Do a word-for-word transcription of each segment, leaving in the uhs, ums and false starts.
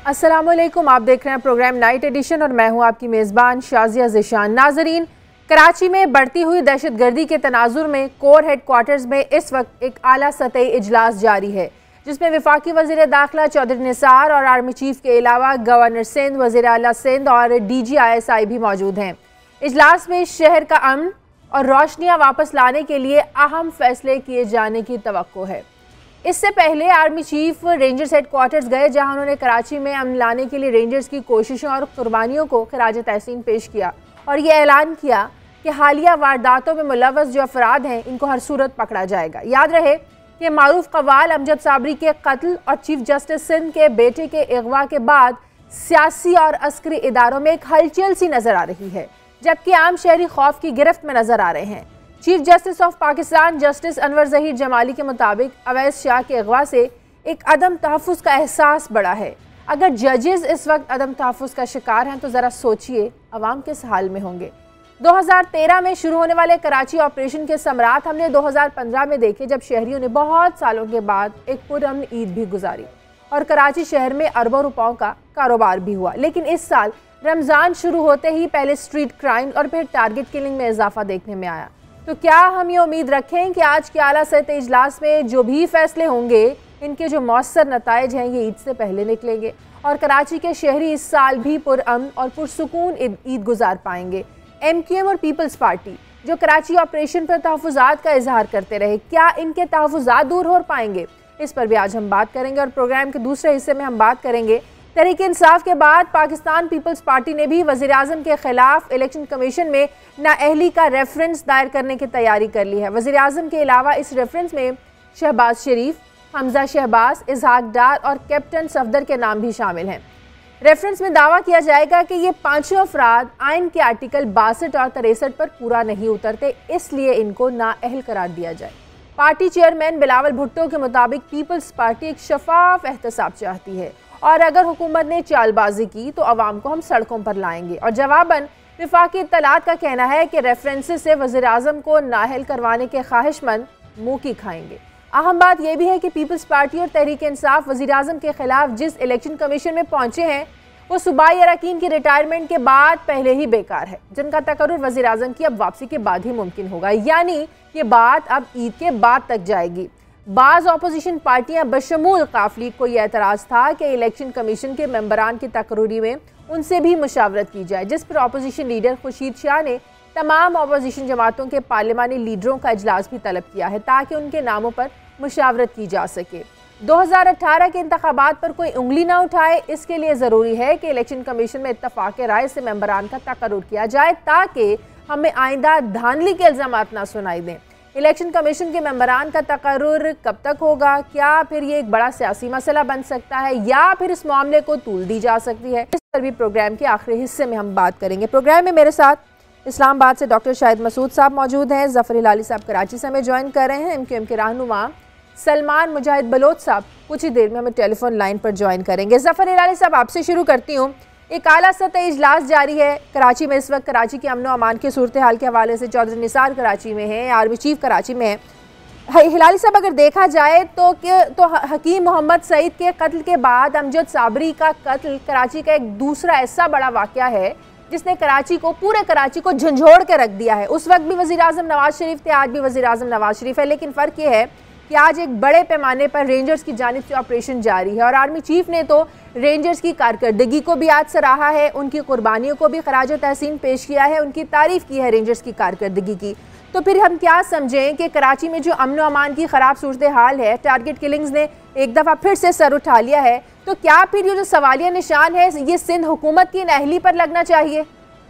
अस्सलामुअलैकुम, आप देख रहे हैं प्रोग्राम नाइट एडिशन और मैं हूं आपकी मेज़बान शाजिया ज़िशान। नाजरीन, कराची में बढ़ती हुई दहशतगर्दी के तनाजुर में कोर हेडक्वार्टर्स में इस वक्त एक आला सतही इजलास जारी है, जिसमें वफाकी वज़ीर दाखिला चौधरी निसार और आर्मी चीफ के अलावा गवर्नर सिंध, वज़ीर आला सिंध और D G I S I भी मौजूद हैं। इजलास में शहर का अमन और रोशनियाँ वापस लाने के लिए अहम फैसले किए जाने की तवक्को है। इससे पहले आर्मी चीफ रेंजर्स हेडक्वार्टर्स गए, जहां उन्होंने कराची में अमन लाने के लिए रेंजर्स की कोशिशों और कुर्बानियों को खिराज तहसीन पेश किया और ये ऐलान किया कि हालिया वारदातों में मुलव्वस जो अफराद हैं इनको हर सूरत पकड़ा जाएगा। याद रहे कि मारूफ कव्वाल अमजद साबरी के कत्ल और चीफ जस्टिस सिंध के बेटे के अगवा के बाद सियासी और अस्करी इदारों में एक हलचल सी नजर आ रही है, जबकि आम शहरी खौफ की गिरफ्त में नजर आ रहे हैं। Chief justice of Pakistan justice Anwar Zaheer Jamali के मुताबिक अवैस शाह के अगवा से एक अदम तहफ़्फ़ुज़ का एहसास बढ़ा है। अगर जजेस इस वक्त अदम तहफ़्फ़ुज़ का शिकार हैं तो ज़रा सोचिए अवाम किस हाल में होंगे। दो हज़ार तेरह में शुरू होने वाले कराची ऑपरेशन के समरात हमने दो हज़ार पंद्रह में देखे, जब शहरियों ने बहुत सालों के बाद एक पुरअमन ईद भी गुजारी और कराची शहर में अरबों रुपयों का कारोबार भी हुआ। लेकिन इस साल रमज़ान शुरू होते ही पहले स्ट्रीट क्राइम और फिर टारगेट किलिंग में इजाफा देखने में आया। तो क्या हम ये उम्मीद रखें कि आज के आला सतही इजलास में जो भी फैसले होंगे, इनके जो मौसर नताइज हैं ये ईद से पहले निकलेंगे और कराची के शहरी इस साल भी पुरअमन और पुरसुकून ईद गुजार पाएंगे। एम क्यू एम और पीपल्स पार्टी जो कराची ऑपरेशन पर तहफ़्फ़ुज़ात का इजहार करते रहे, क्या इनके तहफ़्फ़ुज़ात दूर हो पाएंगे? इस पर भी आज हम बात करेंगे और प्रोग्राम के दूसरे हिस्से में हम बात करेंगे तहरीक इंसाफ के बाद पाकिस्तान पीपल्स पार्टी ने भी वज़ीर आज़म के खिलाफ इलेक्शन कमीशन में नाअहली का रेफरेंस दायर करने की तैयारी कर ली है। वज़ीर आज़म के अलावा इस रेफरेंस में शहबाज शरीफ, हमजा शहबाज, इजहाक डार और कैप्टन सफदर के नाम भी शामिल हैं। रेफरेंस में दावा किया जाएगा कि ये पांचों अफराद आइन के आर्टिकल बासठ और तिरसठ पर पूरा नहीं उतरते, इसलिए इनको नाअहल करार दिया जाए। पार्टी चेयरमैन बिलावल भुट्टो के मुताबिक पीपल्स पार्टी एक शफाफ एहतसाब चाहती है और अगर हुकूमत ने चालबाजी की तो अवाम को हम सड़कों पर लाएंगे। और जवाबन विफाकी इत्तलात का कहना है कि रेफरेंसेस से वज़ीर आज़म को नाअहल करवाने के ख्वाहिशमंद मुँह की खाएंगे। अहम बात यह भी है कि पीपल्स पार्टी और तहरीक इंसाफ वज़ीर आज़म के खिलाफ जिस इलेक्शन कमीशन में पहुंचे हैं वो सूबाई अरकान की रिटायरमेंट के बाद पहले ही बेकार है, जिनका तकर्रुर वज़ीर आज़म की अब वापसी के बाद ही मुमकिन होगा। यानी ये बात अब ईद के बाद तक जाएगी। बाज़ अपोजिशन पार्टियां बशमूल काफ लीग को यह एतराज़ था कि इलेक्शन कमीशन के मेंबरान की तकरीरी में उनसे भी मुशावरत की जाए, जिस पर अपोजिशन लीडर खुर्शीद शाह ने तमाम अपोजिशन जमातों के पार्लिमानी लीडरों का इजलास भी तलब किया है ताकि उनके नामों पर मुशावरत की जा सके। दो हज़ार अठारह के इंतखाबात पर कोई उंगली ना उठाए, इसके लिए ज़रूरी है कि इलेक्शन कमीशन में इत्तफाक राय से मेंबरान का तकर्रुर किया जाए ताकि हमें आइंदा धांधली के इल्ज़ामात ना सुनाई दें। इलेक्शन कमीशन के मेंबरान का तकर्रुर कब तक होगा? क्या फिर ये एक बड़ा सियासी मसला बन सकता है या फिर इस मामले को तूल दी जा सकती है? इस पर भी प्रोग्राम के आखिरी हिस्से में हम बात करेंगे। प्रोग्राम में मेरे साथ इस्लामाबाद से डॉक्टर शाहिद मसूद साहब मौजूद हैं, ज़फ़र हिलाली साहब कराची से हमें ज्वाइन कर रहे हैं, एम क्यू एम के रहनुमा सलमान मुजाहिद बलोच साहब कुछ ही देर में हमें टेलीफोन लाइन पर ज्वाइन करेंगे। ज़फ़र हिलाली साहब, आपसे शुरू करती हूँ। एक आला सतही इजलास जारी है कराची में इस वक्त। कराची के अमन व अमान की सूरत हाल के हवाले से चौधरी निसार कराची में है, आर्मी चीफ कराची में है। हिलाली साहब, अगर देखा जाए तो कि तो हकीम मोहम्मद सईद के कत्ल के बाद अमजद साबरी का कत्ल कराची का एक दूसरा ऐसा बड़ा वाक़या है जिसने कराची को, पूरे कराची को झंझोड़ के रख दिया है। उस वक्त भी वज़ीर आज़म नवाज शरीफ थे, आज भी वज़ीर आज़म नवाज शरीफ है, लेकिन फ़र्क ये है कि आज एक बड़े पैमाने पर रेंजर्स की जानिब से ऑपरेशन जारी है और आर्मी चीफ ने तो रेंजर्स की कारकर्दगी को भी आज सराहा है, उनकी कुर्बानियों को भी खराज तहसीन पेश किया है, उनकी तारीफ़ की है रेंजर्स की कारकर्दगी की। तो फिर हम क्या समझें कि कराची में जो अमन अमान की ख़राब सूरत हाल है, टारगेट किलिंग्स ने एक दफ़ा फिर से सर उठा लिया है, तो क्या फिर ये जो सवालिया निशान है ये सिंध हुकूमत की नाअहली पर लगना चाहिए?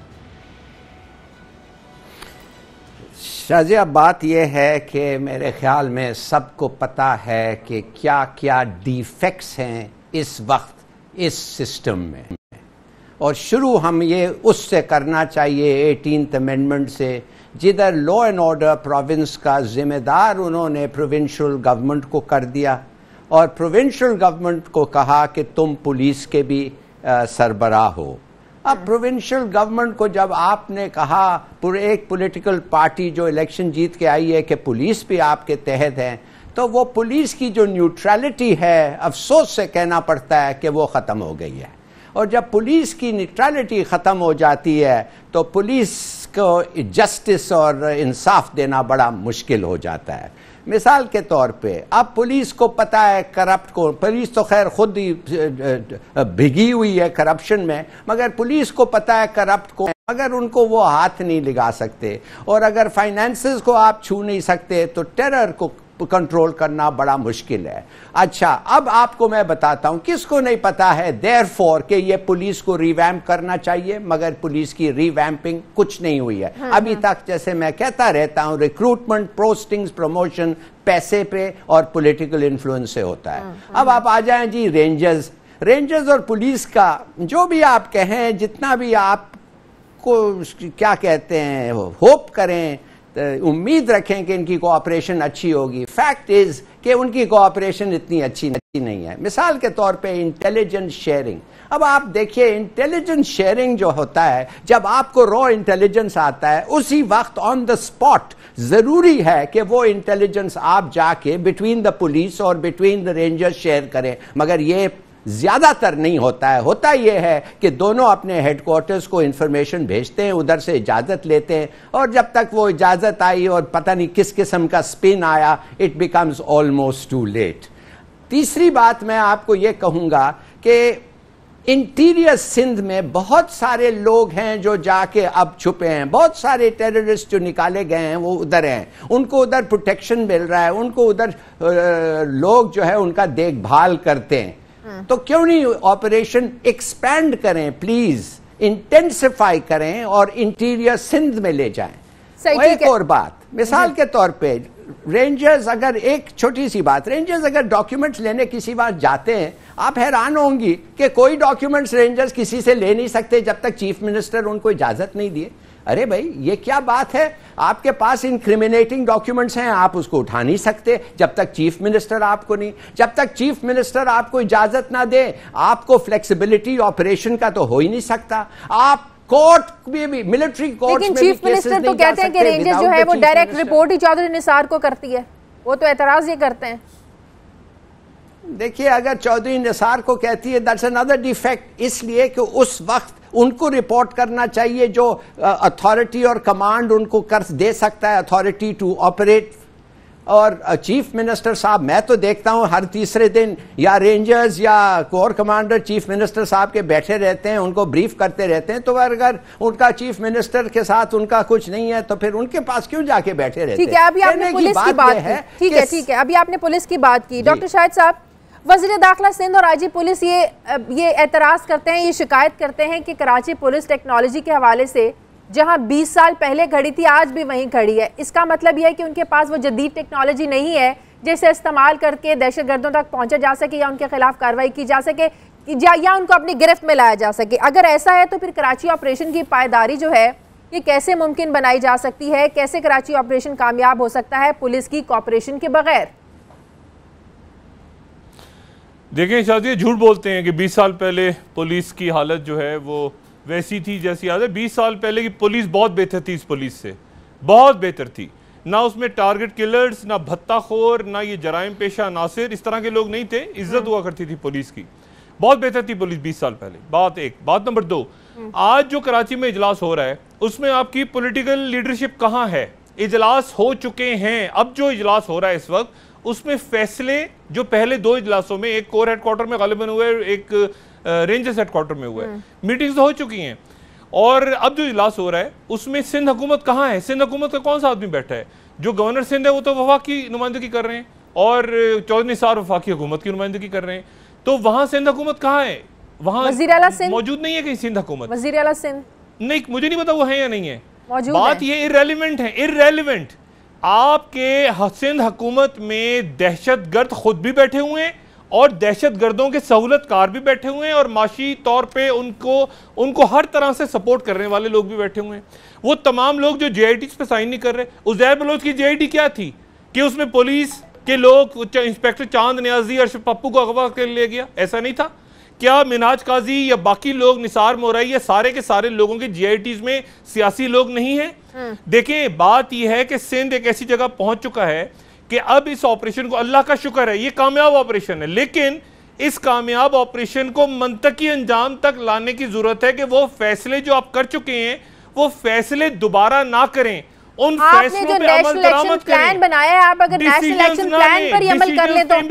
शाजिया, बात यह है कि मेरे ख्याल में सबको पता है कि क्या क्या डिफेक्ट्स हैं इस वक्त इस सिस्टम में, और शुरू हम ये उससे करना चाहिए एटीन्थ अमेंडमेंट से, जिधर लॉ एंड ऑर्डर प्रोविंस का जिम्मेदार उन्होंने प्रोविंशियल गवर्नमेंट को कर दिया और प्रोविंशियल गवर्नमेंट को कहा कि तुम पुलिस के भी सरबराह हो। अब प्रोविंशियल गवर्नमेंट को जब आपने कहा, पूरे एक पॉलिटिकल पार्टी जो इलेक्शन जीत के आई है, कि पुलिस भी आपके तहत है, तो वो पुलिस की जो न्यूट्रलिटी है, अफसोस से कहना पड़ता है कि वो ख़त्म हो गई है। और जब पुलिस की न्यूट्रलिटी ख़त्म हो जाती है तो पुलिस को जस्टिस और इंसाफ देना बड़ा मुश्किल हो जाता है। मिसाल के तौर पे अब पुलिस को पता है करप्ट को, पुलिस तो खैर खुद ही भिगी हुई है करप्शन में, मगर पुलिस को पता है करप्ट को, अगर उनको वो हाथ नहीं लगा सकते और अगर फाइनेंसेस को आप छू नहीं सकते तो टेरर को कंट्रोल करना बड़ा मुश्किल है। अच्छा, अब आपको मैं बताता हूं किसको नहीं पता है देयरफॉर कि ये पुलिस को रिवैम्प करना चाहिए, मगर पुलिस की रिवैम्पिंग कुछ नहीं हुई है हाँ, अभी हाँ। तक जैसे मैं कहता रहता हूं, रिक्रूटमेंट, पोस्टिंग्स, प्रमोशन पैसे पे और पॉलिटिकल इन्फ्लुएंस से होता है हाँ, हाँ। अब आप आ जाएं जी रेंजर्स रेंजर्स और पुलिस का जो भी आप कहें, जितना भी आप को क्या कहते हैं होप करें, उम्मीद रखें कि इनकी कोऑपरेशन अच्छी होगी, फैक्ट इज कि उनकी कोऑपरेशन इतनी अच्छी नहीं है। मिसाल के तौर पे इंटेलिजेंस शेयरिंग, अब आप देखिए इंटेलिजेंस शेयरिंग जो होता है, जब आपको रॉ इंटेलिजेंस आता है उसी वक्त ऑन द स्पॉट जरूरी है कि वो इंटेलिजेंस आप जाके बिटवीन द पुलिस और बिटवीन द रेंजर्स शेयर करें, मगर ये ज्यादातर नहीं होता है। होता यह है कि दोनों अपने हेडक्वार्टर्स को इंफॉर्मेशन भेजते हैं, उधर से इजाजत लेते हैं और जब तक वो इजाजत आई और पता नहीं किस किस्म का स्पिन आया, it becomes almost too late. तीसरी बात मैं आपको ये कहूंगा कि इंटीरियर सिंध में बहुत सारे लोग हैं जो जाके अब छुपे हैं, बहुत सारे टेररिस्ट जो निकाले गए हैं वो उधर हैं, उनको उधर प्रोटेक्शन मिल रहा है, उनको उधर लोग जो है उनका देखभाल करते हैं। तो क्यों नहीं ऑपरेशन एक्सपैंड करें, प्लीज इंटेंसिफाई करें और इंटीरियर सिंध में ले जाएं। और एक और बात, मिसाल के तौर पे रेंजर्स, अगर एक छोटी सी बात, रेंजर्स अगर डॉक्यूमेंट्स लेने किसी बात जाते हैं, आप हैरान होंगी कि कोई डॉक्यूमेंट्स रेंजर्स किसी से ले नहीं सकते जब तक चीफ मिनिस्टर उनको इजाजत नहीं दिए। अरे भाई ये क्या बात है, आपके पास इनक्रिमिनेटिंग डॉक्यूमेंट्स हैं, आप उसको उठा नहीं सकते जब तक चीफ मिनिस्टर आपको नहीं, जब तक चीफ मिनिस्टर आपको इजाजत ना दे, आपको फ्लेक्सिबिलिटी ऑपरेशन का तो हो ही नहीं सकता। आप कोर्ट में भी, मिलिट्री कोर्ट में भी चीफ मिनिस्टर तो कहते हैं कि रेंजर्स जो है वो डायरेक्ट रिपोर्ट ही चौधरी निसार को करती है, वो तो एतराज ये करते हैं। देखिए अगर चौधरी निसार को कहती है, दैट्स अनदर डिफेक्ट, इसलिए कि उस वक्त उनको रिपोर्ट करना चाहिए जो अथॉरिटी और कमांड उनको कर दे सकता है, अथॉरिटी टू ऑपरेट। और चीफ मिनिस्टर साहब, मैं तो देखता हूं हर तीसरे दिन या रेंजर्स या कोर कमांडर चीफ मिनिस्टर साहब के बैठे रहते हैं, उनको ब्रीफ करते रहते हैं। तो अगर उनका चीफ मिनिस्टर के साथ उनका कुछ नहीं है तो फिर उनके पास क्यों जाके बैठे रहते हैं? ठीक है, अभी आपने पुलिस की बात की, ठीक है ठीक है अभी आपने पुलिस की बात की। डॉक्टर शाहिद साहब, वज़ीर दाखिला सिंध और आईजी पुलिस ये ये एतराज़ करते हैं, ये शिकायत करते हैं कि कराची पुलिस टेक्नोलॉजी के हवाले से जहां बीस साल पहले खड़ी थी आज भी वहीं खड़ी है। इसका मतलब यह है कि उनके पास वो जदीद टेक्नोलॉजी नहीं है जिसे इस्तेमाल करके दहशतगर्दों तक पहुंचा जा सके या उनके खिलाफ कार्रवाई की जा सके या उनको अपनी गिरफ्त में लाया जा सके। अगर ऐसा है तो फिर कराची ऑपरेशन की पायदारी जो है ये कैसे मुमकिन बनाई जा सकती है? कैसे कराची ऑपरेशन कामयाब हो सकता है पुलिस की कोऑपरेशन के बगैर? देखें शायद झूठ बोलते हैं कि बीस साल पहले पुलिस की हालत जो है वो वैसी थी जैसी याद है। बीस साल पहले की पुलिस बहुत बेहतर थी, इस पुलिस से बहुत बेहतर थी। ना उसमें टारगेट किलर्स, ना भत्ताखोर, ना ये जराइम पेशा नासिर, इस तरह के लोग नहीं थे। इज्जत हुआ करती थी पुलिस की, बहुत बेहतर थी पुलिस बीस साल पहले। बात एक। बात नंबर दो, आज जो कराची में इजलास हो रहा है उसमें आपकी पॉलिटिकल लीडरशिप कहाँ है? इजलास हो चुके हैं, अब जो इजलास हो रहा है इस वक्त उसमें फैसले जो पहले दो इजलासों में, एक कोर हेडक्वार्टर में गालिबन हुए, एक रेंजर्स हेडक्वार्टर में हुआ है, मीटिंग्स तो हो चुकी हैं। और अब जो इजलास हो रहा है उसमें सिंध हुकूमत कहाँ है? सिंध हुकूमत का कौन सा आदमी बैठा है? जो गवर्नर सिंध है वो तो वफाकी की नुमाइंदगी कर रहे हैं और चौधरी निसार वफाकी हुकूमत की नुमाइंदगी कर रहे हैं। तो वहां सिंध हुकूमत कहाँ है? वहां मौजूद नहीं है कहीं सिंध हुकूमत। वज़ीर आला सिंध नहीं, मुझे नहीं पता वो है या नहीं है। बात ये इररेलेवेंट है, इररेलेवेंट। आपके सिंध हुकूमत में दहशतगर्द खुद भी बैठे हुए हैं और दहशतगर्दों के सहूलतकार भी बैठे हुए हैं और माशी तौर पे उनको उनको हर तरह से सपोर्ट करने वाले लोग भी बैठे हुए हैं। वो तमाम लोग जो जे आई टी पे साइन नहीं कर रहे। उज़ैर बलोच की जे आई टी क्या थी कि उसमें पुलिस के लोग, इंस्पेक्टर चांद नियाजी और पप्पू को अगवा कर लिया गया? ऐसा नहीं था। क्या मिनाज काजी या बाकी लोग, निसार मोरई, या सारे के सारे लोगों के जी आई टीज़ में सियासी लोग नहीं हैं? देखिए बात यह है कि सिंध एक ऐसी जगह पहुंच चुका है कि अब इस ऑपरेशन को, अल्लाह का शुक्र है ये कामयाब ऑपरेशन है, लेकिन इस कामयाब ऑपरेशन को मंतकी अंजाम तक लाने की जरूरत है कि वो फैसले जो आप कर चुके हैं वो फैसले दोबारा ना करें, उन फैसलों पे अमल दरामद प्लान बनाया है। आप अगर नेशनल एक्शन प्लान पर ही अमल कर लें तो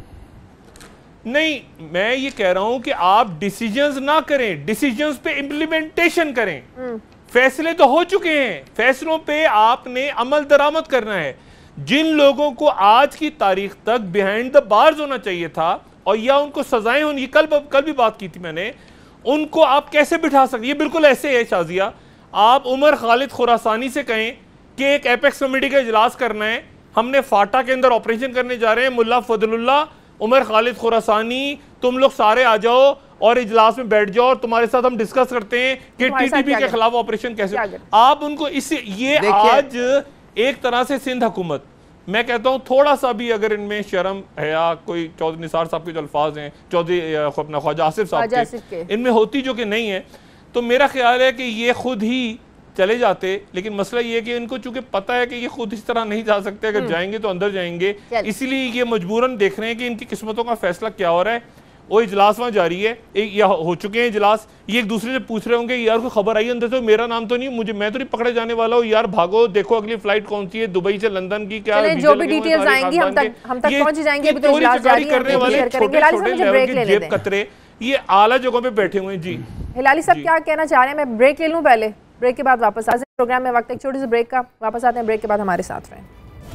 नहीं, मैं ये कह रहा हूं कि आप डिसीजंस ना करें, डिसीजंस पे इंप्लीमेंटेशन करें। फैसले तो हो चुके हैं, फैसलों पे आपने अमल दरामद करना है। जिन लोगों को आज की तारीख तक बिहाइंड द बार्स होना चाहिए था और या उनको सजाएं होनी, कल कल भी बात की थी मैंने, उनको आप कैसे बिठा सकते? ये बिल्कुल ऐसे है शाजिया, आप उमर खालिद खुरासानी से कहें कि एक एपेक्स कमेटी का इजलास करना है, हमने फाटा के अंदर ऑपरेशन करने जा रहे हैं, मुल्ला फजलुल्लाह, उमर खालिद खुरासानी, तुम लोग सारे आ जाओ और इजलास में बैठ जाओ और तुम्हारे साथ हम डिस्कस करते हैं कि टीटीपी के खिलाफ ऑपरेशन कैसे। आप उनको इससे ये आज एक तरह से सिंध हुकूमत, मैं कहता हूं थोड़ा सा भी अगर इनमें शर्म है या कोई चौधरी निसार साहब के जो अल्फाज हैं, चौधरी अपना ख्वाजा आसिफ साहब के, इनमें होती जो कि नहीं है, तो मेरा ख्याल है कि ये खुद ही चले जाते। लेकिन मसला ये है कि इनको चूंकि पता है कि ये खुद इस तरह नहीं जा सकते, अगर जाएंगे तो अंदर जाएंगे, इसलिए ये मजबूरन देख रहे हैं कि इनकी किस्मतों का फैसला क्या हो रहा है। वो इजलास वहाँ जारी है, एक या हो चुके हैं इजलास, ये एक दूसरे से पूछ रहे होंगे यार कोई खबर आई अंदर से, मेरा नाम तो नहीं, मुझे मैं तो नहीं पकड़े जाने वाला हूँ, यार भागो देखो अगली फ्लाइट कौन सी है, दुबई से लंदन की, क्या जो भी डिटेल्स आएंगी हम तक हम तक पहुंच जाएंगे। अभी तो इजलास जारी है, करने वाले छोटे-छोटे लेवल के जेब कतरे ये आला जगहों पे बैठे हुए हैं। जी हिलाली साहब क्या कहना चाह रहे हैं? मैं ब्रेक ले लूं पहले, ब्रेक के बाद वापस आते हैं। प्रोग्राम में वक्त एक छोटे से ब्रेक का, वापस आते हैं ब्रेक के बाद, हमारे साथ रहें।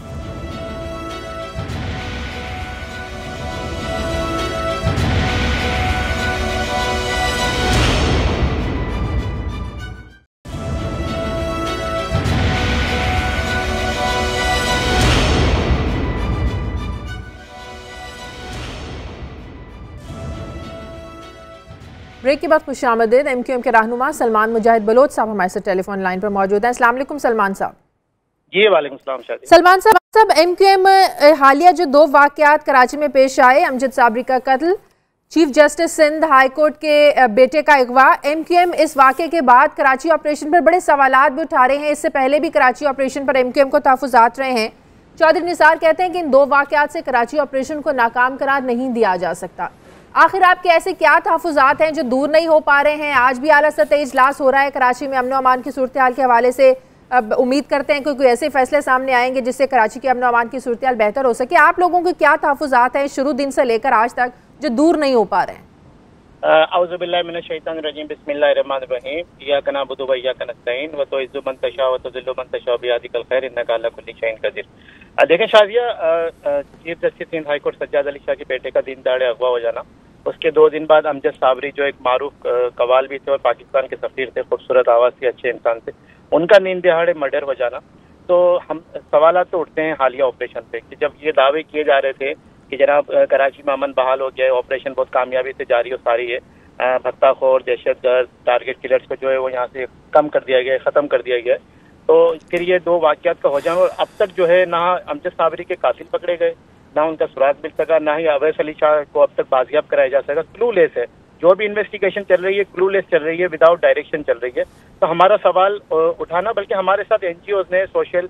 ब्रेक के बाद खुशामदीद। एम क्यू एम के रहनुमा सलमान मुजाहिद बलोच साहब हमारे साथ टेलीफोन लाइन पर मौजूद हैं। अस्सलाम वालेकुम सलमान साहब। जी वालेकुम सलाम शादी। सलमान साहब साहब एम क्यू एम हालिया जो दो वाकयात कराची में पेश आए, अमजद साबरी का कत्ल, chief justice Sindh high court के बेटे का अगवा, एम क्यू एम इस वाक़े के बाद कराची ऑपरेशन पर बड़े सवालात भी उठा रहे हैं। इससे पहले भी कराची ऑपरेशन पर एम क्यू एम को तहफ़्फ़ुज़ात रहे हैं। चौधरी निसार कहते हैं कि इन दो वाकयात से कराची ऑपरेशन को नाकाम करार नहीं दिया जा सकता। आखिर आपके ऐसे क्या तहफ़्फ़ुज़ात हैं जो दूर नहीं हो पा रहे हैं? आज भी आला सतह इजलास हो रहा है कराची में अमन व अमान की सूरत हाल के हवाले से, अब उम्मीद करते हैं कि कोई ऐसे फैसले सामने आएंगे जिससे कराची के अमन व अमान की सूरत हाल बेहतर हो सके। आप लोगों के क्या तहफ़्फ़ुज़ात हैं शुरू दिन से लेकर आज तक जो दूर नहीं हो पा रहे हैं? औज़ु बिल्लाहि मिनश शैतानिर रजीम, बिस्मिल्लाहिर रहमानिर रहीम, इय्याका नअबुदु व इय्याका नस्तईन, व तुइज़्ज़ु मन तशा व तुज़िल्लु मन तशा बियदिकल खैर, इन्नका अला कुल्लि शैइन क़दीर। देखें Shadia, chief justice Sindh high court Sajjad Ali Shah के बेटे का दिन दहाड़े अगवा हो जाना, उसके दो दिन बाद अमजद साबरी जो एक मारूफ कवाल भी थे और पाकिस्तान के सफ़ीर थे, खूबसूरत आवाज़ से, अच्छे इंसान थे, उनका नींद दिहाड़े मर्डर हो जाना, तो हम सवाल तो उठते हैं हालिया ऑपरेशन पे कि जब ये दावे किए जा रहे थे कि जनाब कराची में अमन बहाल हो गया है, ऑपरेशन बहुत कामयाबी से जारी और सारी है, भत्ताखोर, दहशतगर्द, टारगेट किलर्स को जो है वो यहाँ से कम कर दिया गया है, ख़त्म कर दिया गया है, तो फिर ये दो वाक़यात का हो जाना, और अब तक जो है ना अमजद साबरी के कातिल पकड़े गए, ना उनका सुराग मिल सका, ना ही अवैस अली शाह को अब तक बाजियाब कराया जा सका। क्लूलेस है जो भी इन्वेस्टिगेशन चल रही है, क्लूलेस चल रही है, विदाउट डायरेक्शन चल रही है। तो हमारा सवाल उठाना, बल्कि हमारे साथ एनजीओ ने सोशल।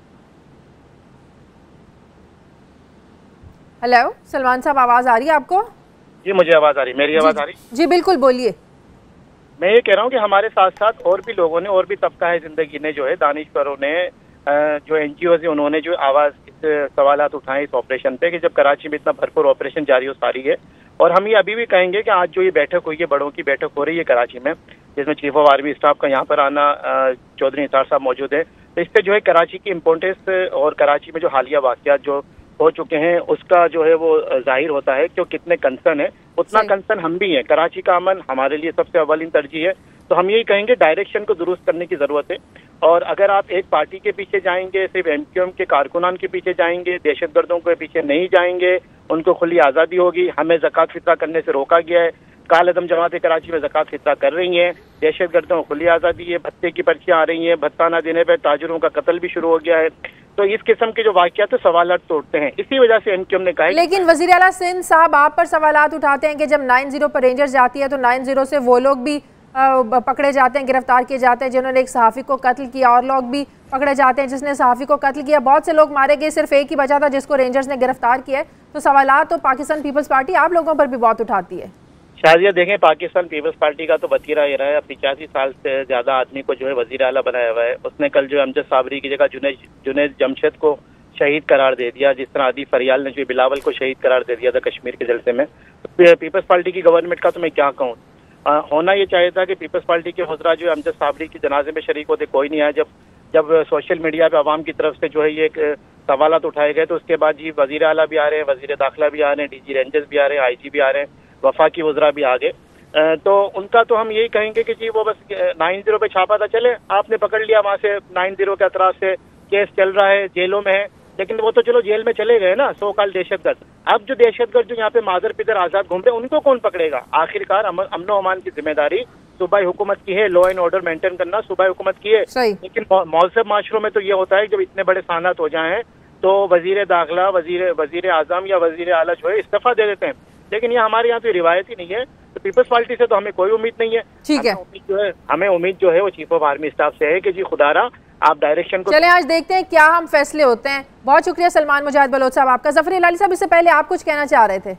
हेलो सलमान साहब, आवाज आ रही है आपको? जी मुझे आवाज आ रही, मेरी आवाज आ रही? जी बिल्कुल, बोलिए। मैं ये कह रहा हूँ कि हमारे साथ साथ और भी लोगों ने, और भी तबका है जिंदगी ने जो है, दानिशवरों ने, जो एनजीओ है, उन्होंने जो आवाज सवालात उठाए इस ऑपरेशन पे कि जब कराची में इतना भरपूर ऑपरेशन जारी हो सारी है। और हम ये अभी भी कहेंगे कि आज जो ये बैठक हुई है, बड़ों की बैठक हो रही है कराची में, जिसमें चीफ ऑफ आर्मी स्टाफ का यहाँ पर आना, चौधरी निसार साहब मौजूद है, तो इससे जो है कराची की इम्पोर्टेंस और कराची में जो हालिया वाक़यात जो हो चुके हैं उसका जो है वो जाहिर होता है कि कितने कंसर्न है। उतना कंसर्न हम भी हैं, कराची का अमन हमारे लिए सबसे अव्वलीन तरजीह है। तो हम यही कहेंगे डायरेक्शन को दुरुस्त करने की जरूरत है। और अगर आप एक पार्टी के पीछे जाएंगे, सिर्फ एमक्यूएम के कारकुनान के पीछे जाएंगे, दहशतगर्दों के पीछे नहीं जाएंगे, उनको खुली आज़ादी होगी। हमें ज़कात फित्रा करने से रोका गया है, कालदम जमात कराची में ज़कात फित्रा कर रही हैं, दहशतगर्दों को खुली आज़ादी है, भत्ते की पर्चियाँ आ रही हैं, भत्ता ना देने पर ताजरों का कत्ल भी शुरू हो गया है। तो इस किस्म के जो वाक़यात तो सवाल तोड़ते हैं, इसी वजह से एमक्यूएम ने कहा। लेकिन वज़ीर आला सिंध साहब आप पर सवालात उठाते हैं कि जब नाइन जीरो पर रेंजर्स जाती है तो नाइन जीरो से वो लोग भी पकड़े जाते हैं, गिरफ्तार किए जाते हैं, जिन्होंने एक सहाफ़ी को कत्ल किया, और लोग भी पकड़े जाते हैं जिसने सहाफ़ी को कत्ल किया। बहुत से लोग मारे गए, सिर्फ एक ही बचा था जिसको रेंजर्स ने गिरफ्तार किया है। तो सवालात तो पाकिस्तान पीपल्स पार्टी आप लोगों पर भी बहुत उठाती है। शाजिया देखें, पाकिस्तान पीपल्स पार्टी का तो वतीरा ये रहा है, पिचासी साल से ज्यादा आदमी को जो है वजीर आला बनाया हुआ है। उसने कल जो अमजद साबरी की जगह जुनैद जुनैद जमशेद को शहीद करार दे दिया, जिस तरह आदि फरियाल ने जो बिलावल को शहीद करार दे दिया था कश्मीर के जलसे में। तो पीपल्स पार्टी की गवर्नमेंट का तो मैं क्या कहूँ, होना ये चाहिए था कि पीपल्स पार्टी के हुजरा जो अमजद साबरी की जनाजे में शरीक होते, कोई नहीं आया। जब जब सोशल मीडिया पे आवाम की तरफ से जो है ये सवालात उठाए गए, तो उसके बाद जी वजीर आला भी आ रहे हैं, वजीर दाखिला भी आ रहे हैं, डीजी रेंजर्स भी आ रहे हैं, आई जी भी आ रहे हैं, वफाकी वज़रा भी आ गए। तो उनका तो हम यही कहेंगे कि जी वो बस नाइन जीरो पे छापा था, चले आपने पकड़ लिया, वहाँ से नाइन जीरो के अतराफ से केस चल रहा है, जेलों में है, लेकिन वो तो चलो जेल में चले गए ना, सो काल दहशतगर्द। अब जो दहशतगर्द जो यहाँ पे मादर पिदर आजाद घूम रहे, उनको कौन पकड़ेगा? आखिरकार अमन अमान की जिम्मेदारी सूबाई हुकूमत की है, लॉ एंड ऑर्डर मेंटेन करना सूबाई हुकूमत की है। लेकिन मौसम माशरों में तो ये होता है जब इतने बड़े सानात हो जाए तो वजीर दाखिला, वजीर वजीर आजम या वजीर आला जो है इस्तीफा दे देते हैं। लेकिन ये हमारे यहाँ तो रिवायत ही नहीं है। तो पीपल्स पार्टी से तो हमें कोई उम्मीद नहीं है। ठीक है, उम्मीद जो है हमें उम्मीद जो है वो चीफ ऑफ आर्मी स्टाफ से है कि जी खुदारा आप डायरेक्शन को चले आज देखते हैं क्या हम फैसले होते हैं। बहुत शुक्रिया सलमान मुजाहिद बलोच साहब आपका। जफर इलाही साहब, इससे पहले आप कुछ कहना चाह रहे थे।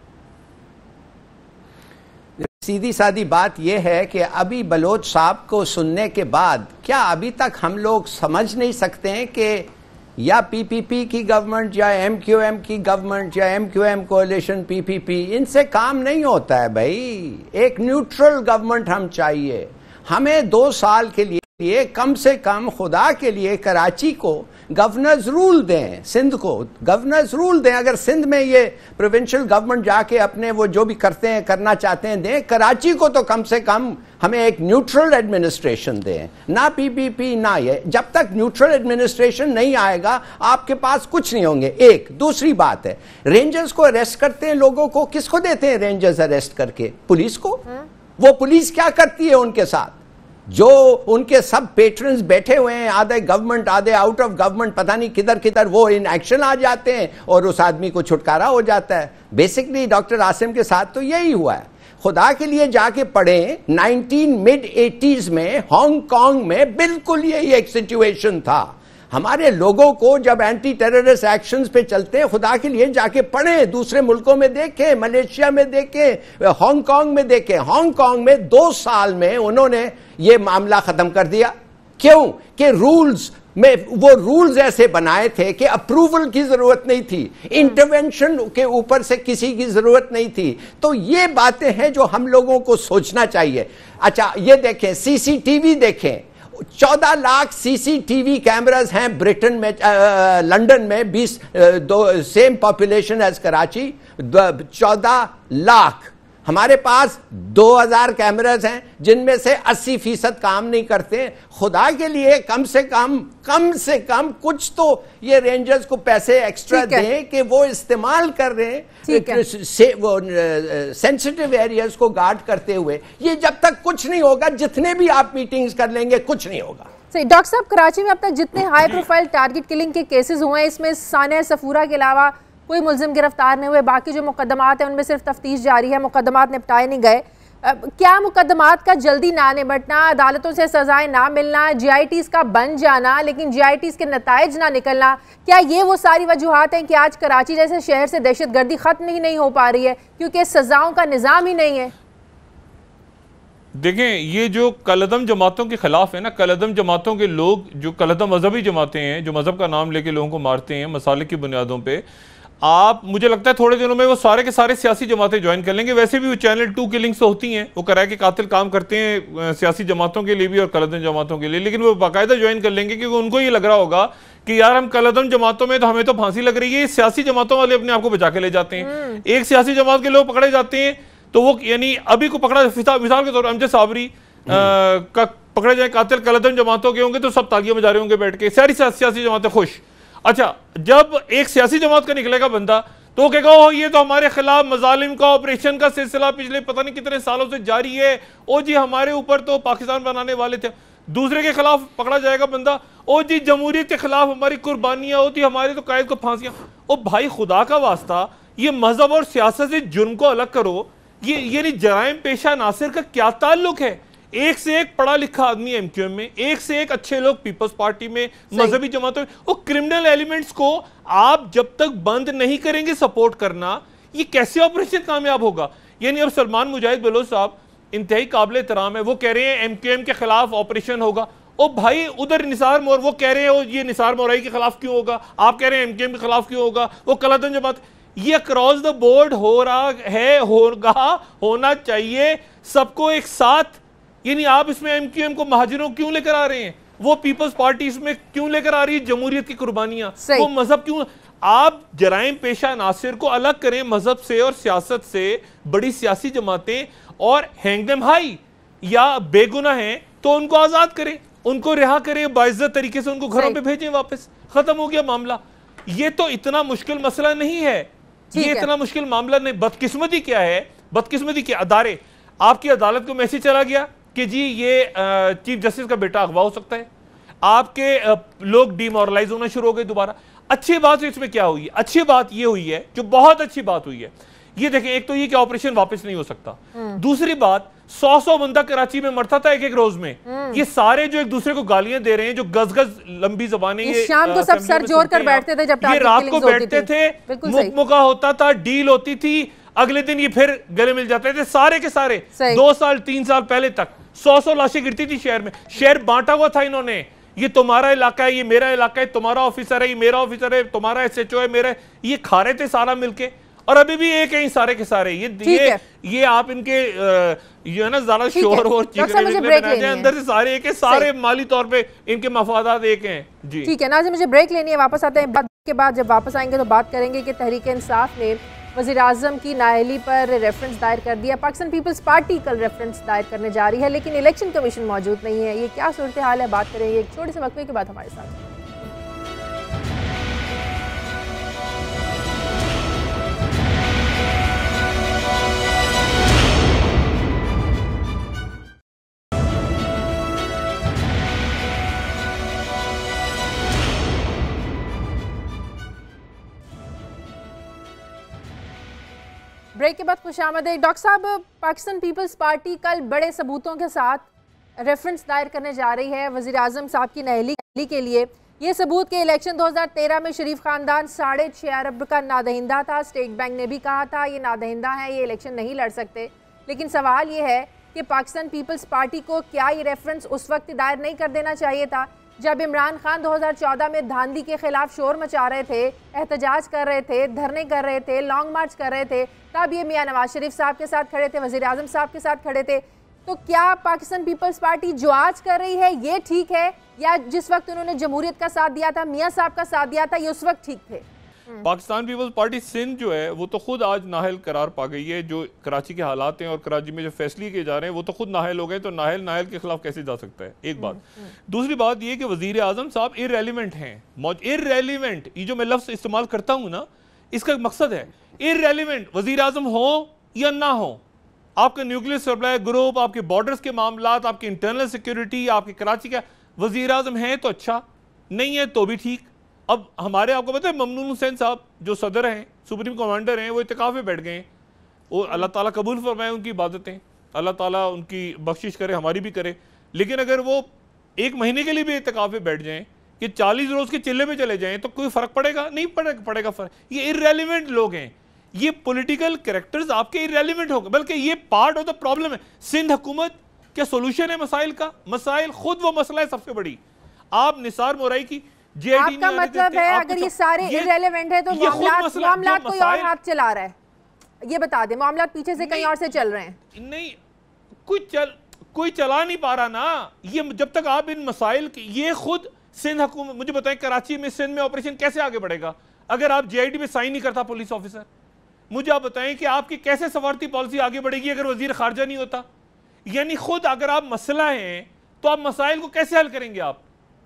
सीधी सादी बात यह है कि अभी बलोच साहब को सुनने के बाद क्या अभी तक हम लोग समझ नहीं सकते हैं कि या पीपीपी की गवर्नमेंट या एमक्यूएम की गवर्नमेंट या एमक्यूएम कोalition पीपीपी, इनसे काम नहीं होता है भाई। एक न्यूट्रल गवर्नमेंट हम चाहिए। हमें दो साल के लिए कम से कम खुदा के लिए कराची को गवर्नर्स रूल दें, सिंध को गवर्नर्स रूल दें। अगर सिंध में ये प्रोविंशियल गवर्नमेंट जाके अपने वो जो भी करते हैं करना चाहते हैं दें, कराची को तो कम से कम हमें एक न्यूट्रल एडमिनिस्ट्रेशन दें, ना पीपीपी ना ये। जब तक न्यूट्रल एडमिनिस्ट्रेशन नहीं आएगा आपके पास कुछ नहीं होंगे। एक दूसरी बात है, रेंजर्स को अरेस्ट करते हैं लोगों को, किसको देते हैं रेंजर्स अरेस्ट करके? पुलिस को। वो पुलिस क्या करती है उनके साथ? जो उनके सब पेट्रन्स बैठे हुए हैं, आधे गवर्नमेंट आधे आउट ऑफ गवर्नमेंट, पता नहीं किधर किधर, वो इन एक्शन आ जाते हैं और उस आदमी को छुटकारा हो जाता है। बेसिकली डॉक्टर आसिम के साथ तो यही हुआ है। खुदा के लिए जाके पढ़ें, नाइनटीन मिड एटीज में हांगकांग में बिल्कुल यही एक सिचुएशन था। हमारे लोगों को जब एंटी टेररिस्ट एक्शंस पे चलते हैं, खुदा के लिए जाके पढ़ें, दूसरे मुल्कों में देखें, मलेशिया में देखें, हांगकांग में देखें। हांगकांग में दो साल में उन्होंने ये मामला खत्म कर दिया। क्यों? कि रूल्स में वो रूल्स ऐसे बनाए थे कि अप्रूवल की जरूरत नहीं थी, इंटरवेंशन के ऊपर से किसी की जरूरत नहीं थी। तो ये बातें हैं जो हम लोगों को सोचना चाहिए। अच्छा ये देखें, सीसीटीवी देखें, चौदह लाख सीसीटीवी कैमरास हैं ब्रिटेन में, आ, लंदन में बीस दो सेम पॉपुलेशन एज कराची, चौदह लाख। हमारे पास दो हज़ार कैमरास हैं जिनमें से अस्सी फीसद काम नहीं करते। खुदा के लिए कम से कम कम से कम कुछ तो ये रेंजर्स को पैसे एक्स्ट्रा दें कि वो इस्तेमाल कर रहे हैं से वो सेंसिटिव एरियाज को गार्ड करते हुए। ये जब तक कुछ नहीं होगा, जितने भी आप मीटिंग्स कर लेंगे, कुछ नहीं होगा। डॉक्टर साहब, कराची में अब तक जितने हाई प्रोफाइल टारगेट किलिंग के केसेस हुए हैं, इसमें सानिया सफूरा के अलावा कोई मुल्जिम गिरफ्तार नहीं हुए। बाकी जो मुकदमात हैं उनमें सिर्फ तफ्तीश जारी है, मुकदमात निपटाए नहीं गए। क्या मुकदमात का जल्दी ना निपटना, अदालतों से सजाएं ना मिलना, जीआईटीज का बन जाना लेकिन जीआईटीज के नताइज ना निकलना, क्या ये वो सारी वजूहात हैं कि आज कराची जैसे शहर से दहशतगर्दी खत्म ही नहीं हो पा रही है क्योंकि सजाओं का निज़ाम ही नहीं है? देखें, ये जो कलदम जमातों के खिलाफ है ना, कलदम जमातों के लोग जो कलदम मजहबी जमातें हैं, जो मजहब का नाम लेके लोगों को मारते हैं मसाले की बुनियादों पे, आप मुझे लगता है थोड़े दिनों में वो सारे के सारे सियासी जमातें ज्वाइन कर लेंगे। वैसे भी वो चैनल टू किलिंग्स तो होती हैं, वो कराए के कातिल काम करते हैं सियासी जमातों के लिए भी और कलदम जमातों के लिए, लेकिन वो बाकायदा ज्वाइन कर लेंगे क्योंकि उनको ये लग रहा होगा कि यार हम कलदम जमातों में तो हमें तो फांसी लग रही है, सियासी जमातों वाले अपने आप को बचा के ले जाते हैं। एक सियासी जमात के लोग पकड़े जाते हैं तो वो यानी अभी को पकड़ा, मिसाल के तौर पर अमजद साबरी का पकड़े जाए कातिल कलदम जमातों के होंगे तो सब तालियां बजा रहे होंगे बैठ के, सारी सियासी जमातें खुश। अच्छा, जब एक सियासी जमात का निकलेगा बंदा तो वो कहेगा ओ ये तो हमारे खिलाफ मजालिम का ऑपरेशन का सिलसिला पिछले पता नहीं कितने सालों से जारी है, ओ जी हमारे ऊपर तो पाकिस्तान बनाने वाले थे। दूसरे के खिलाफ पकड़ा जाएगा बंदा, ओ जी जमहूरियत के खिलाफ हमारी कुर्बानियां होती, हमारे तो कायद को फांसियां। ओ भाई खुदा का वास्ता, ये मजहब और सियासत से जुर्म को अलग करो। ये यानी जराइम पेशा नासिर का क्या ताल्लुक है? एक से एक पढ़ा लिखा आदमी एमक्यूएम में, एक से एक अच्छे लोग पीपल्स पार्टी में, मजहबी जमातों में। वो क्रिमिनल एलिमेंट्स को आप जब तक बंद नहीं करेंगे सपोर्ट करना, ये कैसे ऑपरेशन कामयाब होगा? यानी अब सलमान मुजाहिद बलोच साहब इंतहाई काबिल एहतराम है, वो कह रहे हैं एमक्यूएम के खिलाफ ऑपरेशन होगा। ओ भाई, उधर निसार मोर वो कह रहे हैं ये निसार मोराई के खिलाफ क्यों होगा, आप कह रहे हैं एमक्यूएम के खिलाफ क्यों होगा, वो कलादन जमात। ये अक्रॉस द बोर्ड हो रहा है, होगा, होना चाहिए सबको एक साथ। यानी आप इसमें एमक्यूएम को महाजिरों क्यों लेकर आ रहे हैं, वो पीपल्स पार्टी इसमें क्यों लेकर आ रही है जमहूरियत की कुर्बानियां, वो मजहब क्यों? आप जराइम पेशा नासिर को अलग करें मजहब से और सियासत से। बड़ी सियासी जमातें और हैंग देम हाई, या बेगुनाह हैं तो उनको आजाद करें, उनको रिहा करें, बाइज्जत तरीके से उनको घरों पे भेजें वापस, खत्म हो गया मामला। ये तो इतना मुश्किल मसला नहीं है, ये इतना मुश्किल मामला नहीं। बदकिस्मती क्या है, बदकिस्मती के अदारे, आपकी अदालत को मैसेज चला गया कि जी ये चीफ जस्टिस का बेटा अगवा हो सकता है, आपके आ, लोग डिमोरलाइज होना शुरू हो गए दोबारा। अच्छी बात इसमें क्या हुई है? अच्छी बात ये हुई है, जो बहुत अच्छी बात हुई है, ये देखें, एक तो ये कि ऑपरेशन वापस नहीं हो सकता, दूसरी बात सौ सौ बंदा कराची में मरता था एक एक रोज में। ये सारे जो एक दूसरे को गालियां दे रहे हैं, जो गज गज लंबी जबानें, ये शाम को सब सर जोड़ कर बैठते थे, जब ये रात को बैठते थे, मुकमुका होता था, डील होती थी, अगले दिन ये फिर गले मिल जाते थे। सारे के सारे दो साल तीन साल पहले तक सौ सौ लाशें गिरती थी शहर में, शहर बांटा हुआ था इन्होंने, ये तुम्हारा इलाका है, ये मेरा इलाका है, तुम्हारा ऑफिसर है, ये मेरा ऑफिसर है, तुम्हारा एसएचओ है, मेरा, ये खा रहे थे सारा मिलके। और अभी भी एक है सारे के सारे। ये ये ये आप इनके ये है ना ज्यादा शोर और अंदर से सारे एक है, सारे माली तौर पे इनके मफादात एक हैं। जी ठीक है नाज़िम, मुझे ब्रेक लेनी है, वापस आते हैं। बाद के बाद जब वापस आएंगे तो बात करेंगे कि तहरीक इंसाफ ने वज़ीर आज़म की नाअहली पर रेफरेंस दायर कर दिया। पाकिस्तान पीपल्स पार्टी कल रेफरेंस दायर करने जा रही है, लेकिन इलेक्शन कमीशन मौजूद नहीं है। ये क्या सूरत हाल है, बात करेंगे एक छोटे से वक्फे के बाद हमारे साथ। ब्रेक के बाद खुशामदीद। डॉक्टर साहब, पाकिस्तान पीपल्स पार्टी कल बड़े सबूतों के साथ रेफरेंस दायर करने जा रही है वज़ीर आज़म साहब की नाअहली के लिए। ये सबूत के इलेक्शन दो हज़ार तेरह में शरीफ खानदान साढ़े छः अरब का नादहिंदा था। स्टेट बैंक ने भी कहा था ये नादहिंदा है, ये इलेक्शन नहीं लड़ सकते। लेकिन सवाल ये है कि पाकिस्तान पीपल्स पार्टी को क्या ये रेफरेंस उस वक्त दायर नहीं कर देना चाहिए था जब इमरान खान दो हज़ार चौदह में धांधली के खिलाफ शोर मचा रहे थे, एहतजाज कर रहे थे, धरने कर रहे थे, लॉन्ग मार्च कर रहे थे, तब ये मियां नवाज शरीफ साहब के साथ खड़े थे, वज़ीर आज़म साहब के साथ खड़े थे। तो क्या पाकिस्तान पीपल्स पार्टी जो आज कर रही है ये ठीक है, या जिस वक्त उन्होंने जमहूरियत का साथ दिया था, मियां साहब का साथ दिया था, ये उस वक्त ठीक थे? पाकिस्तान पीपल्स पार्टी सिंध जो है वो तो खुद आज नाहल करार पा गई है। जो कराची के हालात हैं और कराची में जो फैसले किए जा रहे हैं वो तो खुद नाहल हो गए, तो नाहल नाहल के खिलाफ कैसे जा सकता है? एक बात। दूसरी बात ये कि वजीर आजम साहब इररेलेवेंट हैं। इररेलेवेंट, ये जो मैं लफ्ज इस्तेमाल करता हूँ ना, इसका मकसद है इररेलेवेंट। वजीर आजम हो या ना हो, आपका न्यूक्लियर सप्लाई ग्रुप, आपके बॉर्डर्स के मामला, आपकी इंटरनल सिक्योरिटी, आपके कराची का वजीर आजम है तो अच्छा, नहीं है तो भी ठीक। अब हमारे आपको पता है ममनून हुसैन साहब जो सदर हैं, सुप्रीम कमांडर हैं, वो इत्तेकाफ में बैठ गए हैं। वो अल्लाह ताला कबूल फरमाए उनकी इबादतें, अल्लाह ताला उनकी बख्शिश करे, हमारी भी करे। लेकिन अगर वो एक महीने के लिए भी इत्तेकाफ में बैठ जाएं, कि चालीस रोज के चिल्ले में चले जाएं, तो कोई फर्क पड़ेगा? नहीं पड़ेगा पड़ेगा फर्क। ये इररेलेवेंट लोग हैं, ये पॉलिटिकल कैरेक्टर्स आपके इररेलेवेंट हो गए, बल्कि ये पार्ट ऑफ द प्रॉब्लम है। सिंध हुकूमत क्या सोल्यूशन है मसाइल का? मसाइल खुद वो मसला है सबसे बड़ी। आप निसार मोराई की आपका मतलब है अगर ये सारे इररेलेवेंट है तो मामलात मामलात कोई और हाथ चला रहा है, ये बता दे, मामलात पीछे से कहीं और से चल रहे हैं। नहीं, कोई चल कोई चला नहीं पा रहा ना। ये जब तक आप इन मसाइल की, ये खुद सिंध हुकूमत, मुझे बताएं कराची में सिंध में ऑपरेशन कैसे आगे बढ़ेगा अगर आप जेआईडी में साइन नहीं करता पुलिस ऑफिसर? मुझे आप बताएं कि आपकी कैसे सवारती पॉलिसी आगे बढ़ेगी अगर वजीर खारजा नहीं होता? यानी खुद अगर आप मसला है तो आप मसाइल को कैसे हल करेंगे? आप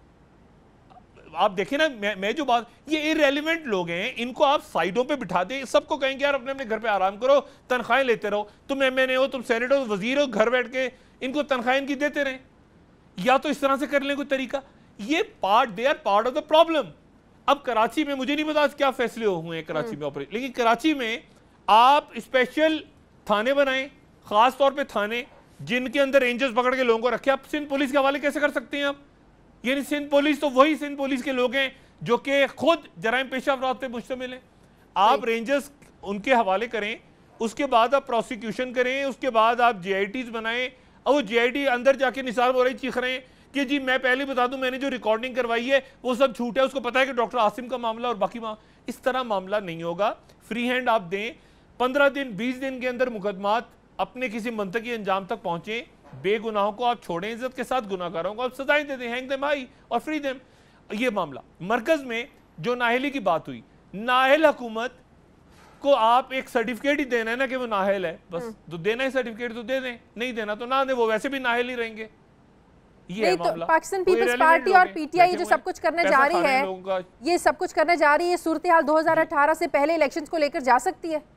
आप देखें ना, मैं, मैं जो बात, ये इररेलेवेंट लोग हैं, इनको आप साइडों पे बिठा दें, सबको कहेंगे यार अपने अपने घर पे आराम करो, तनख्वाहें लेते रहो, तुम एमएनए हो, तुम सेनेटर हो, वजीर हो, घर बैठ के इनको तनख्वाहें इनकी देते रहें, या तो इस तरह से कर लें कोई तरीका। ये part, they are part of the problem. अब कराची में मुझे नहीं पता क्या फैसले हुए हैं कराची में ऑपरेट, लेकिन कराची में आप स्पेशल थाने बनाएं, खास तौर पर थाने जिनके अंदर रेंजर्स पकड़ के लोगों को रखे, आप सिंध पुलिस के हवाले कैसे कर सकते हैं आप? यानी सिंध पुलिस तो वही सिंध पुलिस के लोग हैं जो कि खुद जराइम पेशा अफराद पे मुश्तमिल है। आप रेंजर्स उनके हवाले करें, उसके बाद आप प्रोसिक्यूशन करें, उसके बाद आप जे आई टीज बनाएं, और वो जे आई टी अंदर जाके निसार बोराई चीख रहे हैं कि जी मैं पहले बता दूं मैंने जो रिकॉर्डिंग करवाई है वो सब झूठ है, उसको पता है कि डॉक्टर आसिम का मामला और बाकी मामला। इस तरह मामला नहीं होगा। फ्री हैंड आप दें, पंद्रह दिन बीस दिन के अंदर मुकदमात अपने किसी मंतकी अंजाम तक पहुंचे, बेगुनाहों को आप छोड़ें, इज्जत के साथ गुनाहगारों को आप सजाएं दे दें, हैंग देम हाई और फ्री देम। ये मामला मरकज में जो नाहली की बात हुई, नाहल हुकूमत को आप एक सर्टिफिकेट ही देना है ना कि वो नाहल है, बस तो देना है सर्टिफिकेट तो दे दें, नहीं देना तो ना दे, वो वैसे भी नाहल ही रहेंगे। ये नहीं तो पाकिस्तान पीपल्स पार्टी और पीटीआई जो सब कुछ करने जा रही है, ये सब कुछ करने जा रही है, सूरत हाल दो हज़ार अठारह से पहले इलेक्शंस को लेकर जा सकती है?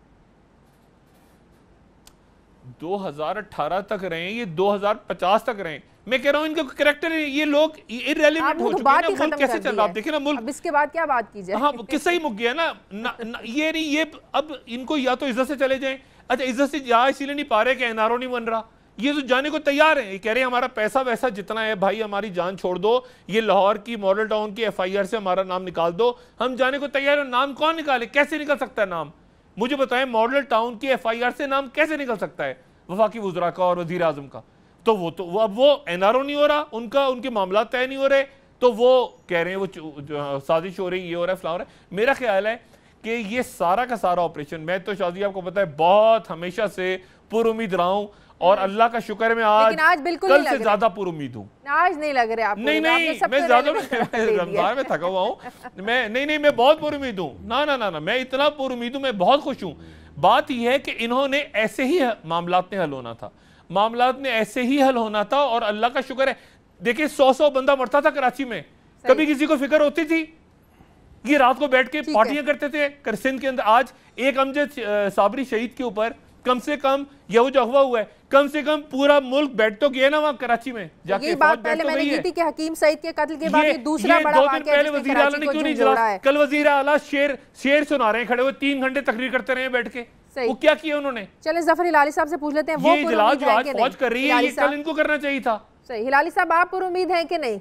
दो हज़ार अठारह तक रहे, ये दो हज़ार पचास तक रहे। मैं कह रहा हूं इनका कैरेक्टर, ये लोग इररिलेवेंट हो चुके हैं ना। मुल्क कैसे चल रहा है आप देखिए ना, मुल्क इसके बाद क्या बात की जाए? हाँ किस्सा ही मुक गया ना, ना, ना ये नहीं, ये अब इनको या तो इज्जत से चले जाएं। अच्छा इज्जत से जा इसीलिए नहीं पा रहे कि एनआरओ नहीं बन रहा, ये तो जाने को तैयार है, ये कह रहे हैं हमारा पैसा वैसा जितना है भाई हमारी जान छोड़ दो, ये लाहौर की मॉडल टाउन की एफ आई आर से हमारा नाम निकाल दो, हम जाने को तैयार है। नाम कौन निकाले, कैसे निकल सकता है नाम? मुझे बताएं, मॉडल टाउन की एफ आई आर से नाम कैसे निकल सकता है वफाकी वज़रा का और वज़ीर आज़म का? तो वो तो वो अब वो एनआरओ नहीं हो रहा, उनका उनके मामला तय नहीं हो रहे, तो वो कह रहे हैं वो साजिश हो रही, ये हो रहा है, फ्लावर है। मेरा ख्याल है कि ये सारा का सारा ऑपरेशन, मैं तो शादी आपको पता है बहुत हमेशा से पुरुमीद रहा हूं, और अल्लाह का शुक्र है मैं आज, आज बिल्कुल कल से ज्यादा पुरुमीद हूं। आज नहीं लग रहे आप? नहीं नहीं मैं ज्यादा रमजान में थका हुआ हूं मैं, नहीं नहीं मैं बहुत पुरुमीद हूं, ना ना ना ना मैं इतना पुरुमीद हूं, मैं बहुत खुश हूं। बात यह है कि इन्होंने ऐसे ही मामलात ने हल होना था, मामलात ने ऐसे ही हल होना था, और अल्लाह का शुक्र है देखिए सौ सौ बंदा मरता था कराची में, कभी किसी को फिक्र होती थी? ये रात को बैठ के पार्टियां करते थे सिंध के अंदर। आज एक अमजद साबरी शहीद के ऊपर कम से कम यह जो अफवाह हुआ है, कम से कम पूरा मुल्क बैठ तो गया ना वहां कराची में जाके। ये बात पहले मैंने की थी कि हकीम सईद के कत्ल के बाद ये दूसरा बड़ा वाकया पहले वजीर आला ने क्यों नहीं इजलास? कल वजीर आला शेर शेर सुना रहे हैं, खड़े हुए तीन घंटे तकरीर करते रहे बैठ के, वो क्या किया उन्होंने? चले जफर हिलाली साहब से पूछ लेते हैं, वो ये इजलास जो आज फौज कर रही है ये कल इनको करना चाहिए था। सही, हिलाली साहब आप पर उम्मीद है कि नहीं?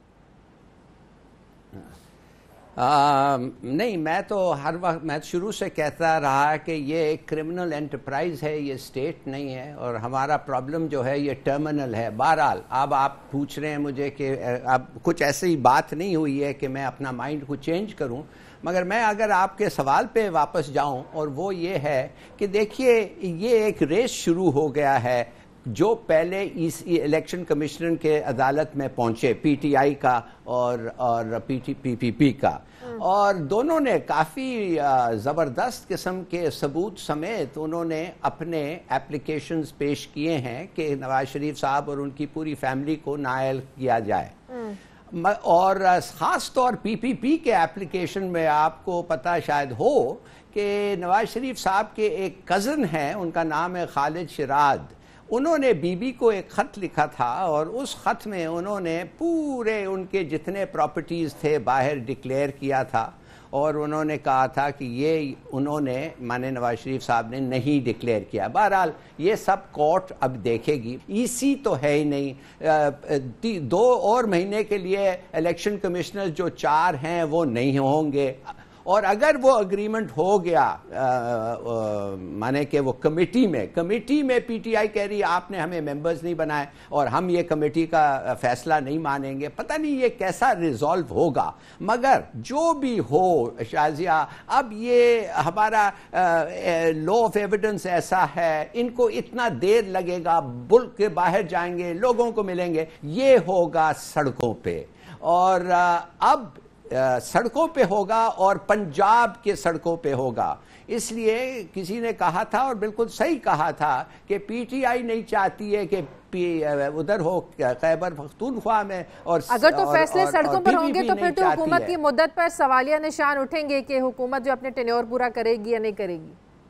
आ, नहीं, मैं तो हर वक्त मैं शुरू से कहता रहा कि ये एक क्रिमिनल एंटरप्राइज है, ये स्टेट नहीं है, और हमारा प्रॉब्लम जो है ये टर्मिनल है। बहरहाल अब आप पूछ रहे हैं मुझे कि अब कुछ ऐसी बात नहीं हुई है कि मैं अपना माइंड को चेंज करूं, मगर मैं अगर आपके सवाल पे वापस जाऊं, और वो ये है कि देखिए ये एक रेस शुरू हो गया है। जो पहले इस इलेक्शन कमिश्नर के अदालत में पहुंचे, पीटीआई का और और पीटी पीपीपी का, और दोनों ने काफ़ी ज़बरदस्त किस्म के सबूत समेत उन्होंने अपने एप्लीकेशंस पेश किए हैं कि नवाज शरीफ साहब और उनकी पूरी फैमिली को नाअहल किया जाए। और ख़ास तौर पीपीपी के एप्लीकेशन में आपको पता शायद हो कि नवाज शरीफ साहब के एक कज़न हैं, उनका नाम है खालिद शिराद, उन्होंने बीबी को एक ख़त लिखा था, और उस ख़त में उन्होंने पूरे उनके जितने प्रॉपर्टीज़ थे बाहर डिक्लेयर किया था, और उन्होंने कहा था कि ये उन्होंने माने नवाज शरीफ साहब ने नहीं डिक्लेयर किया। बहरहाल ये सब कोर्ट अब देखेगी, ईसी तो है ही नहीं, दो और महीने के लिए इलेक्शन कमिश्नर जो चार हैं वो नहीं होंगे, और अगर वो अग्रीमेंट हो गया आ, आ, माने कि वो कमेटी में कमेटी में पीटीआई कह रही है आपने हमें मेंबर्स नहीं बनाए और हम ये कमेटी का फैसला नहीं मानेंगे, पता नहीं ये कैसा रिजॉल्व होगा। मगर जो भी हो शाजिया, अब ये हमारा लॉ ऑफ एविडेंस ऐसा है, इनको इतना देर लगेगा, मुल्क के बाहर जाएंगे, लोगों को मिलेंगे, ये होगा सड़कों पे, और आ, अब आ, सड़कों पे होगा और पंजाब के सड़कों पे होगा। इसलिए किसी ने कहा था और बिल्कुल सही कहा था कि पीटीआई नहीं चाहती है कि उधर हो खैबर पख्तूनख्वा में, और अगर तो फैसले सड़कों पर होंगे तो फिर तो हुकूमत की मुद्दत पर सवालिया निशान उठेंगे कि हुकूमत जो अपने टेन्योर पूरा करेगी या नहीं करेगी।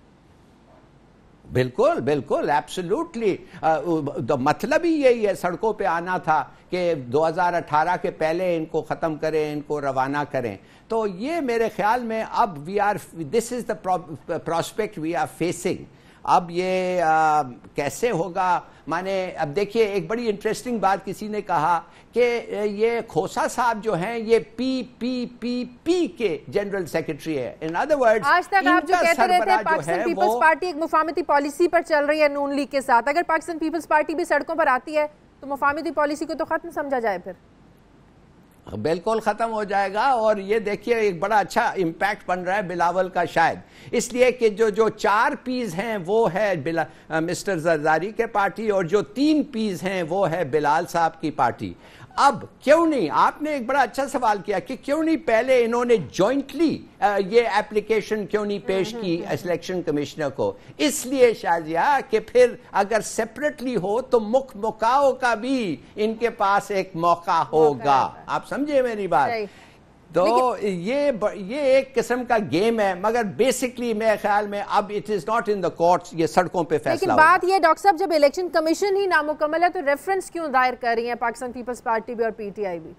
बिल्कुल बिल्कुल एब्सोल्युटली, मतलब ही यही है, सड़कों पे आना था कि दो हज़ार अठारह के पहले इनको ख़त्म करें, इनको रवाना करें। तो ये मेरे ख्याल में अब we are this is the prospect we are facing. अब ये आ, कैसे होगा? माने अब देखिए, एक बड़ी इंटरेस्टिंग बात किसी ने कहा कि ये खोसा साहब जो हैं ये पी पी पी पी के जनरल सेक्रेटरी है। इन अदर वर्ड्स, आज तक आप जो कहते रहते हैं पाकिस्तान पीपल्स पार्टी एक मुफाहमती पॉलिसी पर चल रही है नून लीग के साथ, अगर पाकिस्तान पीपल्स पार्टी भी सड़कों पर आती है तो मुफाहमती पॉलिसी को तो खत्म समझा जाए? फिर बिल्कुल ख़त्म हो जाएगा। और ये देखिए, एक बड़ा अच्छा इम्पैक्ट बन रहा है बिलावल का, शायद इसलिए कि जो जो चार पीस हैं वो है बिला मिस्टर जरदारी के पार्टी, और जो तीन पीस हैं वो है बिलाल साहब की पार्टी। अब क्यों नहीं, आपने एक बड़ा अच्छा सवाल किया कि क्यों नहीं पहले इन्होंने जॉइंटली ये एप्लीकेशन क्यों नहीं पेश की इलेक्शन कमिश्नर को? इसलिए शाजिया कि फिर अगर सेपरेटली हो तो मुख मुकाओ का भी इनके पास एक मौका होगा। आप समझे मेरी बात? तो ये ये एक किस्म का गेम है, मगर बेसिकली मेरे ख्याल में अब it is not in the courts, ये सड़कों पे फैसला। लेकिन बात ये डॉक्टर साहब, जब इलेक्शन कमीशन ही नामुकम्मल है तो रेफरेंस क्यों दायर कर रही है पाकिस्तान पीपल्स पार्टी भी और पीटीआई भी?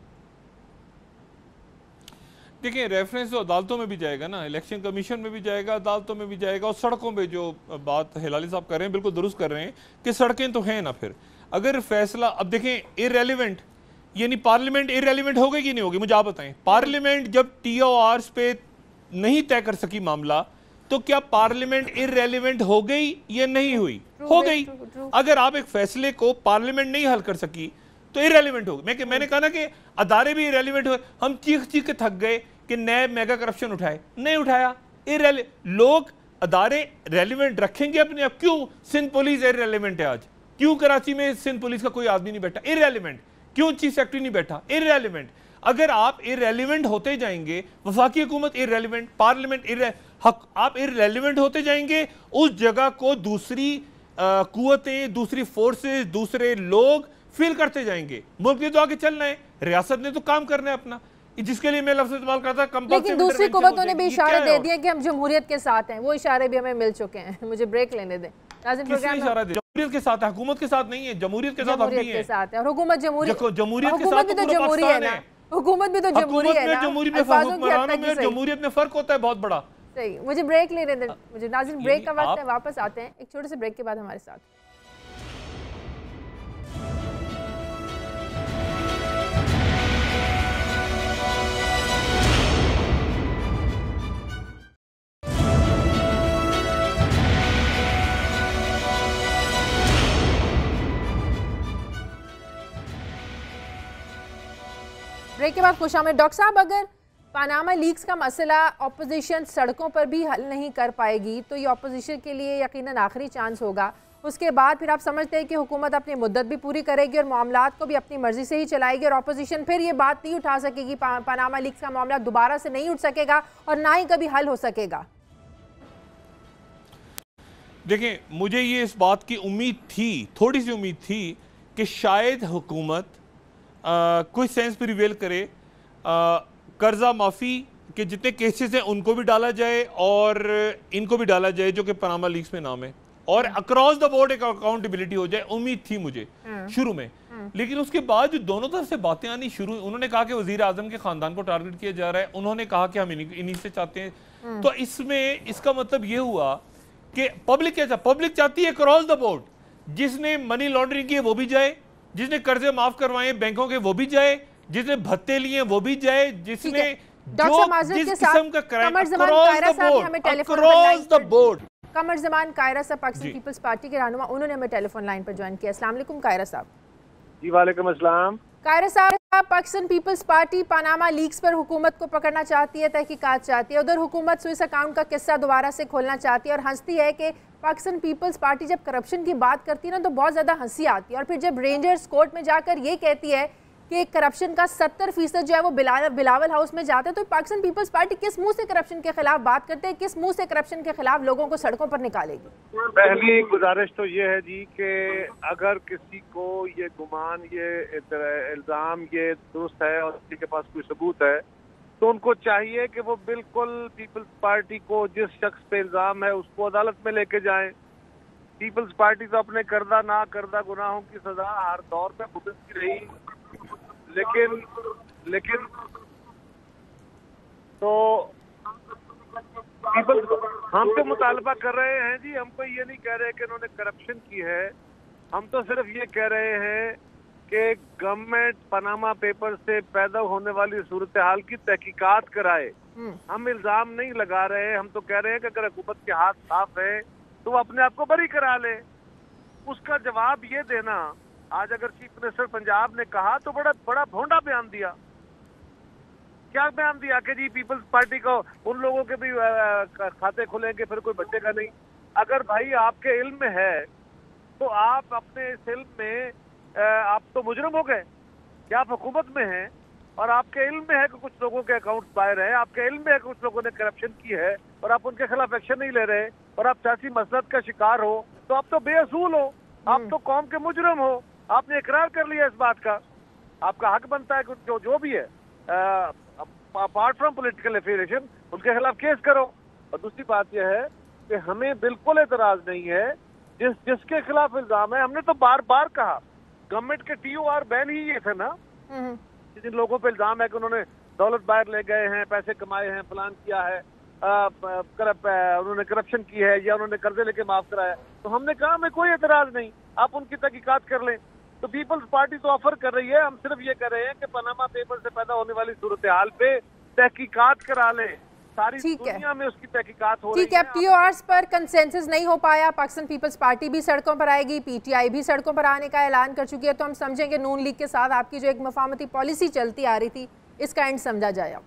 देखिए, रेफरेंस तो अदालतों में भी जाएगा ना, इलेक्शन कमीशन में भी जाएगा, अदालतों में भी जाएगा, और सड़कों पे जो बात हिलाली साहब कर रहे हैं बिल्कुल दुरुस्त कर रहे हैं कि सड़कें तो हैं ना। फिर अगर फैसला, अब देखें, इररेलेवेंट यानी पार्लियामेंट इररेलेवेंट हो गई कि नहीं होगी, मुझे आप बताएं। पार्लियामेंट जब टीओआरस पे नहीं तय कर सकी मामला, तो क्या पार्लियामेंट इररेलेवेंट हो गई या नहीं हुई? हो गई। अगर आप एक फैसले को पार्लियामेंट नहीं हल कर सकी तो इररेलेवेंट हो गई। मैं मैंने कहा ना कि अदारे भी इररेलेवेंट हुए। हम चीख चीख के थक गए कि नए मेगा करप्शन उठाए, नहीं उठाया। इररेले लोग अदारे रेलिवेंट रखेंगे अपने आप। क्यों सिंध पुलिस इररेलेवेंट है आज? क्यों कराची में सिंध पुलिस का कोई आदमी नहीं बैठा? इररेलेवेंट। क्यों चीफ सेक्रेटरी नहीं बैठा? इररेलेवेंट। अगर आप इररेलेवेंट होते जाएंगे, वफाकी हुकूमत इररेलेवेंट, पार्लियामेंट इर आप इररेलेवेंट होते जाएंगे, उस जगह को दूसरी कुव्वतें, दूसरी फोर्सेस, दूसरे लोग फिल करते जाएंगे। मुल्क ने तो आगे चलना है, रियासत ने तो काम करना है अपना, जिसके लिए मैं लफ्ज़ इस्तेमाल करता था। लेकिन दूसरी कुव्वतों ने भी इशारे दे दिए कि हम जमहूरियत के साथ हैं, वो इशारे भी हमें मिल चुके हैं। मुझे ब्रेक लेने दें। जमहूरियत के साथ है, हुकूमत के साथ नहीं है। जमहूरियत के साथ हम भी हैं। और हुकूमत जमहूरियत जमहूरियत के साथ भी तो जमहूरी है ना, हुकूमत भी तो जमहूरी है ना। जमहूरियत में फर्क होता है बहुत बड़ा। सही, मुझे ब्रेक लेने दें। मुझे नाज़रीन, ब्रेक का वक्त है, वापस आते हैं एक छोटे से ब्रेक के बाद हमारे साथ। ब्रेक के बाद खुशामदीद। डॉक्टर साहब, अगर पानामा लीक्स का मसला ऑपोजिशन सड़कों पर भी हल नहीं कर पाएगी तो ये ऑपोजिशन के लिए यकीनन आखिरी चांस होगा। उसके बाद फिर आप समझते हैं कि हुकूमत अपनी मुद्दत भी पूरी करेगी और मामलात को भी अपनी मर्जी से ही चलाएगी और ऑपोजिशन फिर ये बात नहीं उठा सकेगी, पा, पानामा लीक्स का मामला दोबारा से नहीं उठ सकेगा और ना ही कभी हल हो सकेगा। देखें, मुझे ये इस बात की उम्मीद थी, थोड़ी सी उम्मीद थी कि शायद हुकूमत कोई सेंस प्रिवेल करे, आ, कर्जा माफ़ी के जितने केसेस हैं उनको भी डाला जाए और इनको भी डाला जाए जो कि पनामा लीक्स में नाम है, और अक्रॉस द बोर्ड एक अकाउंटेबिलिटी हो जाए। उम्मीद थी मुझे शुरू में, लेकिन उसके बाद जो दोनों तरफ से बातें आनी शुरू, उन्होंने कहा कि वजीर आजम के खानदान को टारगेट किया जा रहा है, उन्होंने कहा कि हम इन्हीं से चाहते हैं। तो इसमें इसका मतलब ये हुआ कि पब्लिक क्या चाहती, पब्लिक चाहती है अक्रॉस द बोर्ड, जिसने मनी लॉन्ड्रिंग की है वो भी जाए, जिसने कर्जे माफ करवाए बैंकों के वो भी जाए, जिसने भत्ते लिए वो भी जाए, जिसने जो जिस किस्म का crime across the board, across the board. Qamar Zaman Kaira साहब पाकिस्तान पीपल्स पार्टी के रहनुमा, उन्होंने हमें टेलीफोन लाइन पर ज्वाइन किया। अस्सलाम वालेकुम कायरा साहब। जी वालेकुम अस्सलाम। कायरा साहब, Pakistan peoples party Panama leaks पर हुकूमत को पकड़ना चाहती है, तहकीकात चाहती है, उधर हुकूमत स्विस अकाउंट का किस्सा दोबारा से खोलना चाहती है और हंसती है कि पाकिस्तान पीपल्स पार्टी जब करप्शन की बात करती है ना तो बहुत ज़्यादा हंसी आती है, और फिर जब रेंजर्स कोर्ट में जाकर ये कहती है कि करप्शन का सत्तर फीसद जो है वो बिलावल बिलावल हाउस में जाता है, तो पाकिस्तान पीपल्स पार्टी किस मुंह से करप्शन के खिलाफ बात करते हैं, किस मुंह से करप्शन के खिलाफ लोगों को सड़कों पर निकालेगी? पहली गुजारिश तो ये है जी कि अगर किसी को ये गुमान, ये इल्ज़ाम ये दुरुस्त है और किसी के पास कोई सबूत है तो उनको चाहिए कि वो बिल्कुल पीपल्स पार्टी को, जिस शख्स पे इल्ज़ाम है उसको अदालत में लेके जाएं। पीपल्स पार्टी तो अपने करदा ना करदा गुनाहों की सजा हर दौर पे भुगतती रही, लेकिन लेकिन तो पीपल हम तो मुतालबा कर रहे हैं जी, हम कोई ये नहीं कह रहे कि इन्होंने करप्शन की है, हम तो सिर्फ ये कह रहे हैं कि गवर्नमेंट पनामा पेपर से पैदा होने वाली सूरत हाल की तहकीकात कराए। हम इल्जाम नहीं लगा रहे, हम तो कह रहे हैं कि अगर हुकूमत के हाथ साफ है तो वो अपने आप को बरी करा ले। उसका जवाब ये देना, आज अगर चीफ मिनिस्टर पंजाब ने कहा तो बड़ा बड़ा भोंडा बयान दिया। क्या बयान दिया कि जी पीपल्स पार्टी को उन लोगों के भी खाते खुलेंगे, फिर कोई बचेगा नहीं। अगर भाई आपके इल्म में है तो आप अपने इस इल्म में आप तो मुजरिम हो गए। क्या आप हुकूमत में हैं और आपके इल्म में है कि कुछ लोगों के अकाउंट्स बाहर हैं, आपके इल्म में है कि कुछ लोगों ने करप्शन की है और आप उनके खिलाफ एक्शन नहीं ले रहे और आप सियासी मसलत का शिकार हो, तो आप तो बेअसूल हो, आप तो कौम के मुजरिम हो। आपने इकरार कर लिया इस बात का, आपका हक बनता है कि जो जो भी है अपार्ट फ्रॉम पॉलिटिकल एफिलिएशन उनके खिलाफ केस करो। और दूसरी बात यह है कि हमें बिल्कुल एतराज नहीं है जिस जिसके खिलाफ इल्जाम है। हमने तो बार बार कहा, गवर्नमेंट के टी ओ आर बैन ही ये थे ना, जिन लोगों पे इल्जाम है कि उन्होंने दौलत बाहर ले गए हैं, पैसे कमाए हैं, प्लान किया है, आ, करप, उन्होंने करप्शन की है या उन्होंने कर्जे लेके माफ कराया। तो हमने कहा हमें कोई एतराज नहीं, आप उनकी तहकीकात कर लें। तो पीपल्स पार्टी तो ऑफर कर रही है, हम सिर्फ ये कर रहे हैं कि पनामा पेपर से पैदा होने वाली सूरत हाल पे तहकीकात करा लें। सारी दुनिया में उसकी तहकीकात हो रही है। ठीक है, टी ओ आर्स पर कंसेंसस नहीं हो पाया, पाकिस्तान पीपल्स पार्टी भी सड़कों पर आएगी, पी टी आई भी सड़कों पर आने का ऐलान कर चुकी है, तो हम समझेंगे नून लीग के साथ आपकी जो एक मफामती पॉलिसी चलती आ रही थी इसका एंड समझा जाए।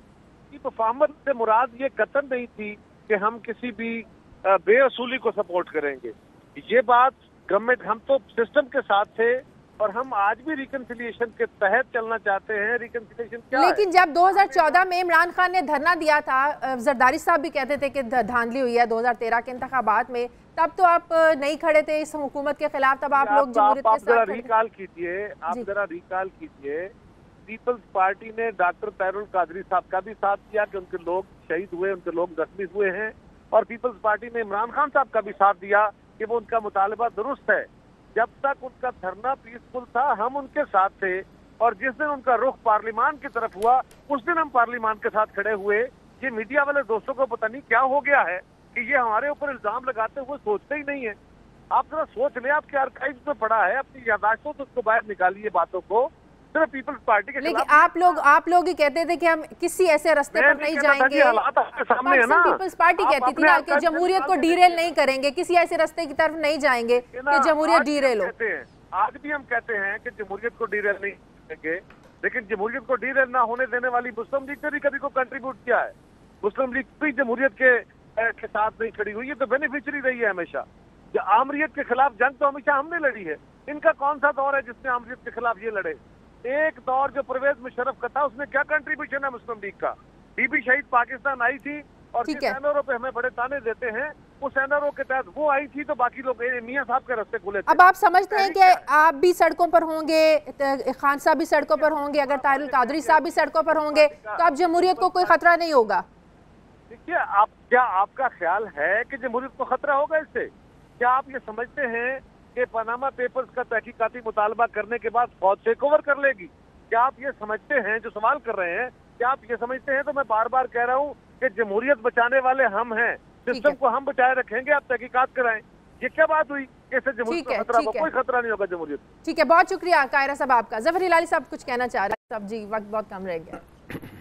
मफामत से मुराद ये कतन नहीं थी कि हम किसी भी बेअसूली को सपोर्ट करेंगे। ये बात गवर्नमेंट, हम तो सिस्टम के साथ थे और हम आज भी रिकन्सिलिएशन के तहत चलना चाहते हैं। रिकन्सिलिएशन क्या लेकिन है? जब दो हज़ार चौदह में इमरान खान ने धरना दिया था, जरदारी साहब भी कहते थे कि धांधली हुई है दो हज़ार तेरह के इंतखाबात में, तब तो आप नहीं खड़े थे इस हुकूमत के खिलाफ, तब आप लोग जमहूरियत के साथ। जरा रिकॉल कीजिए, आप जरा रिकॉल कीजिए, पीपल्स पार्टी ने डॉक्टर तैरुल कादरी साहब का भी साथ किया कि उनके लोग शहीद हुए, उनके लोग जख्मी हुए हैं, और पीपल्स पार्टी ने इमरान खान साहब का भी साथ दिया कि वो उनका मुतालबा दुरुस्त है। जब तक उनका धरना पीसफुल था हम उनके साथ थे, और जिस दिन उनका रुख पार्लिमान की तरफ हुआ उस दिन हम पार्लिमान के साथ खड़े हुए। ये मीडिया वाले दोस्तों को पता नहीं क्या हो गया है कि ये हमारे ऊपर इल्जाम लगाते हुए सोचते ही नहीं है। आप जरा सोच लें, आपके आर्काइव्स में पड़ा है, अपनी यादाश्तों से उसको बाहर निकालिए बातों को। सिर्फ पीपल्स पार्टी के लेकिन आप लोग आप लोग ही कहते थे कि हम किसी ऐसे रास्ते पर नहीं जाएंगे। पाकिस्तान पीपल्स पार्टी कहती थी ना कि जमहूरियत को डीरेल नहीं करेंगे, किसी ऐसे रास्ते की तरफ नहीं जाएंगे कि जमहूरियत डीरेल हो। आज भी हम कहते हैं कि जमहूरियत को डीरेल नहीं करेंगे, लेकिन जमहूरियत को डीरेल ना होने देने वाली मुस्लिम लीग ने भी कभी को कंट्रीब्यूट किया है। मुस्लिम लीग भी जमहूरियत के के साथ नहीं खड़ी हुई है, तो बेनिफिशियरी रही है हमेशा। आमरीत के खिलाफ जंग तो हमेशा हमने लड़ी है। इनका कौन सा दौर है जिसने आमरीत के खिलाफ ये लड़े? एक दौर जो परवेज मुशर्रफ का था उसमें क्या कंट्रीब्यूशन है मुस्लिम लीग का? बीबी शहीद पाकिस्तान आई थी और जिस एनआरओ पे हमें बड़े ताने देते हैं उस एनआरओ के तहत वो आई थी, तो बाकी लोग मियां साहब के रास्ते खुले थे। अब आप समझते हैं कि आप भी सड़कों पर होंगे, खान साहब भी सड़कों पर होंगे, अगर तारुल कादरी साहब भी सड़कों पर होंगे, तो अब जमहूरियत को कोई खतरा नहीं होगा? देखिए, आप क्या आपका ख्याल है कि जमहूरियत को खतरा होगा इससे? क्या आप ये समझते हैं कि पनामा पेपर्स का तहकीकाती मुतालबा करने के बाद फौज टेक ओवर कर लेगी? क्या आप ये समझते हैं, जो सवाल कर रहे हैं, क्या आप ये समझते हैं? तो मैं बार बार कह रहा हूँ कि जमहूरियत बचाने वाले हम हैं, सिस्टम को हम बचाए रखेंगे, आप तहकीकात कराएं। ये क्या बात हुई? इससे जमहूरियत को खतरा होगा? कोई खतरा नहीं होगा जमहूरियत। ठीक है, बहुत शुक्रिया कायरा साहब आपका। जफर हिलाली साहब कुछ कहना चाह रहे हैं? जी, वक्त बहुत कम रह गया।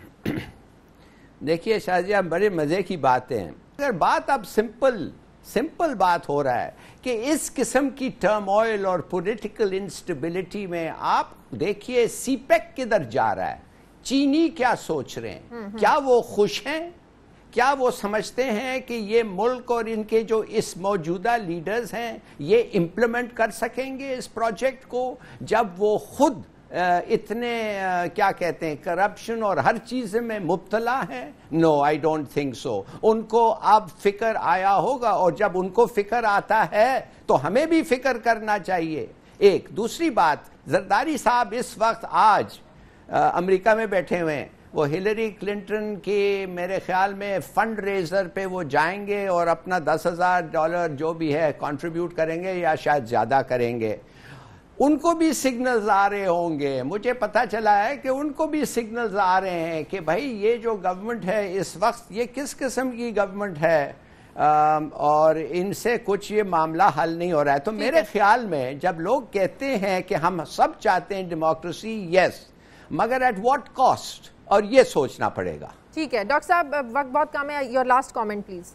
देखिए शाजिया, बड़े मजे की बातें हैं। अगर बात अब सिंपल सिंपल बात हो रहा है कि इस किस्म की टर्मोइल और पॉलिटिकल इंस्टेबिलिटी में आप देखिए सीपेक किधर जा रहा है, चीनी क्या सोच रहे हैं, क्या वो खुश हैं? क्या वो समझते हैं कि ये मुल्क और इनके जो इस मौजूदा लीडर्स हैं ये इम्प्लीमेंट कर सकेंगे इस प्रोजेक्ट को, जब वो खुद इतने क्या कहते हैं करप्शन और हर चीज में मुब्तला है? No, I don't think so. उनको अब फिक्र आया होगा, और जब उनको फिक्र आता है तो हमें भी फिक्र करना चाहिए। एक दूसरी बात, जरदारी साहब इस वक्त आज अमेरिका में बैठे हुए हैं, वो हिलरी क्लिंटन के मेरे ख्याल में फंड रेजर पे वो जाएंगे और अपना दस हजार डॉलर जो भी है कंट्रीब्यूट करेंगे या शायद ज्यादा करेंगे। उनको भी सिग्नल्स आ रहे होंगे, मुझे पता चला है कि उनको भी सिग्नल्स आ रहे हैं कि भाई ये जो गवर्नमेंट है इस वक्त ये किस किस्म की गवर्नमेंट है, आ, और इनसे कुछ ये मामला हल नहीं हो रहा है। तो मेरे ख्याल में जब लोग कहते हैं कि हम सब चाहते हैं डेमोक्रेसी, यस, मगर एट व्हाट कॉस्ट, और ये सोचना पड़ेगा। ठीक है डॉक्टर साहब, वक्त बहुत कम है, योर लास्ट कमेंट प्लीज।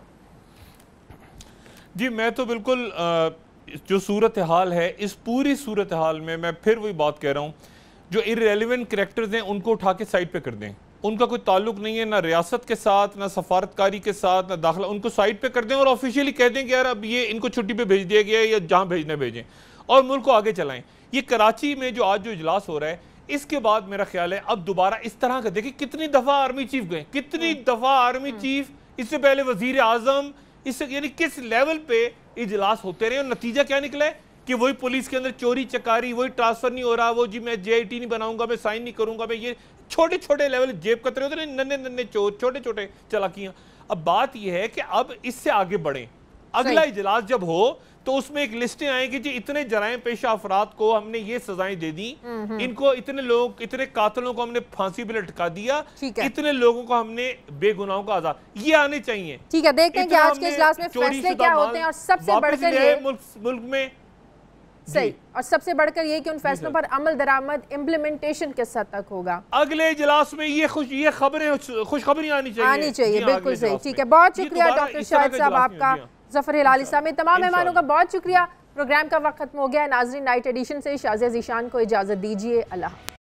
जी मैं तो बिल्कुल आ, जो सूरत हाल है, इस पूरी सूरत हाल में मैं फिर वही बात कह रहा हूँ, जो इररेलेवेंट कैरेक्टर्स हैं उनको उठा के साइड पे कर दें। उनका कोई ताल्लुक नहीं है ना रियासत के साथ, ना सफारतकारी के साथ, ना दाखिला, उनको साइड पे कर दें और ऑफिशियली कह दें कि यार अब ये इनको छुट्टी पे भेज दिया गया है या जहाँ भेजने भेजें, और मुल्क को आगे चलाएं। ये कराची में जो आज जो इजलास हो रहा है, इसके बाद मेरा ख्याल है अब दोबारा इस तरह का, देखिए कितनी दफा आर्मी चीफ गए, कितनी दफा आर्मी चीफ, इससे पहले वजीर आजम, इससे यानी किस लेवल पे इजलास होते रहे, और नतीजा क्या निकला है कि वही पुलिस के अंदर चोरी चकारी, वही ट्रांसफर नहीं हो रहा, वो जी मैं जे आई टी नहीं बनाऊंगा, मैं साइन नहीं करूंगा, मैं ये छोटे छोटे लेवल जेब कतरे होते हैं, नन्हे नन्हे चोर, छोटे छोटे चालाकियां। अब बात यह है कि अब इससे आगे बढ़े, अगला इजलास जब हो तो उसमें एक लिस्टें आएंगी जी इतने जराइम पेशा अफराद को हमने ये सजाएं दे दी, इनको इतने लोग, इतने कातलों को हमने फांसी पे लटका दिया, इतने लोगों को हमने बेगुनाहों को आजाद, ये आने चाहिए। ठीक है, देखते हैं कि आज के इजलास में फैसले क्या होते हैं, और सबसे बढ़कर ये मुल्क में सही, और सबसे बढ़कर ये कि उन फैसलों पर अमल दरामद इम्प्लीमेंटेशन किस हद तक होगा। अगले इजलास में ये खुश ये खबरें खुशखबरी आनी चाहिए, आनी चाहिए, बिल्कुल सही। ठीक है, बहुत शुक्रिया डॉक्टर शाहिद साहब आपका, जफर हिलाल इस्लामी, तमाम मेहमानों का बहुत शुक्रिया। प्रोग्राम का वक्त खत्म हो गया है। नाज़रीन, नाइट एडिशन से शाज़िया ज़ीशान को इजाजत दीजिए। अल्लाह।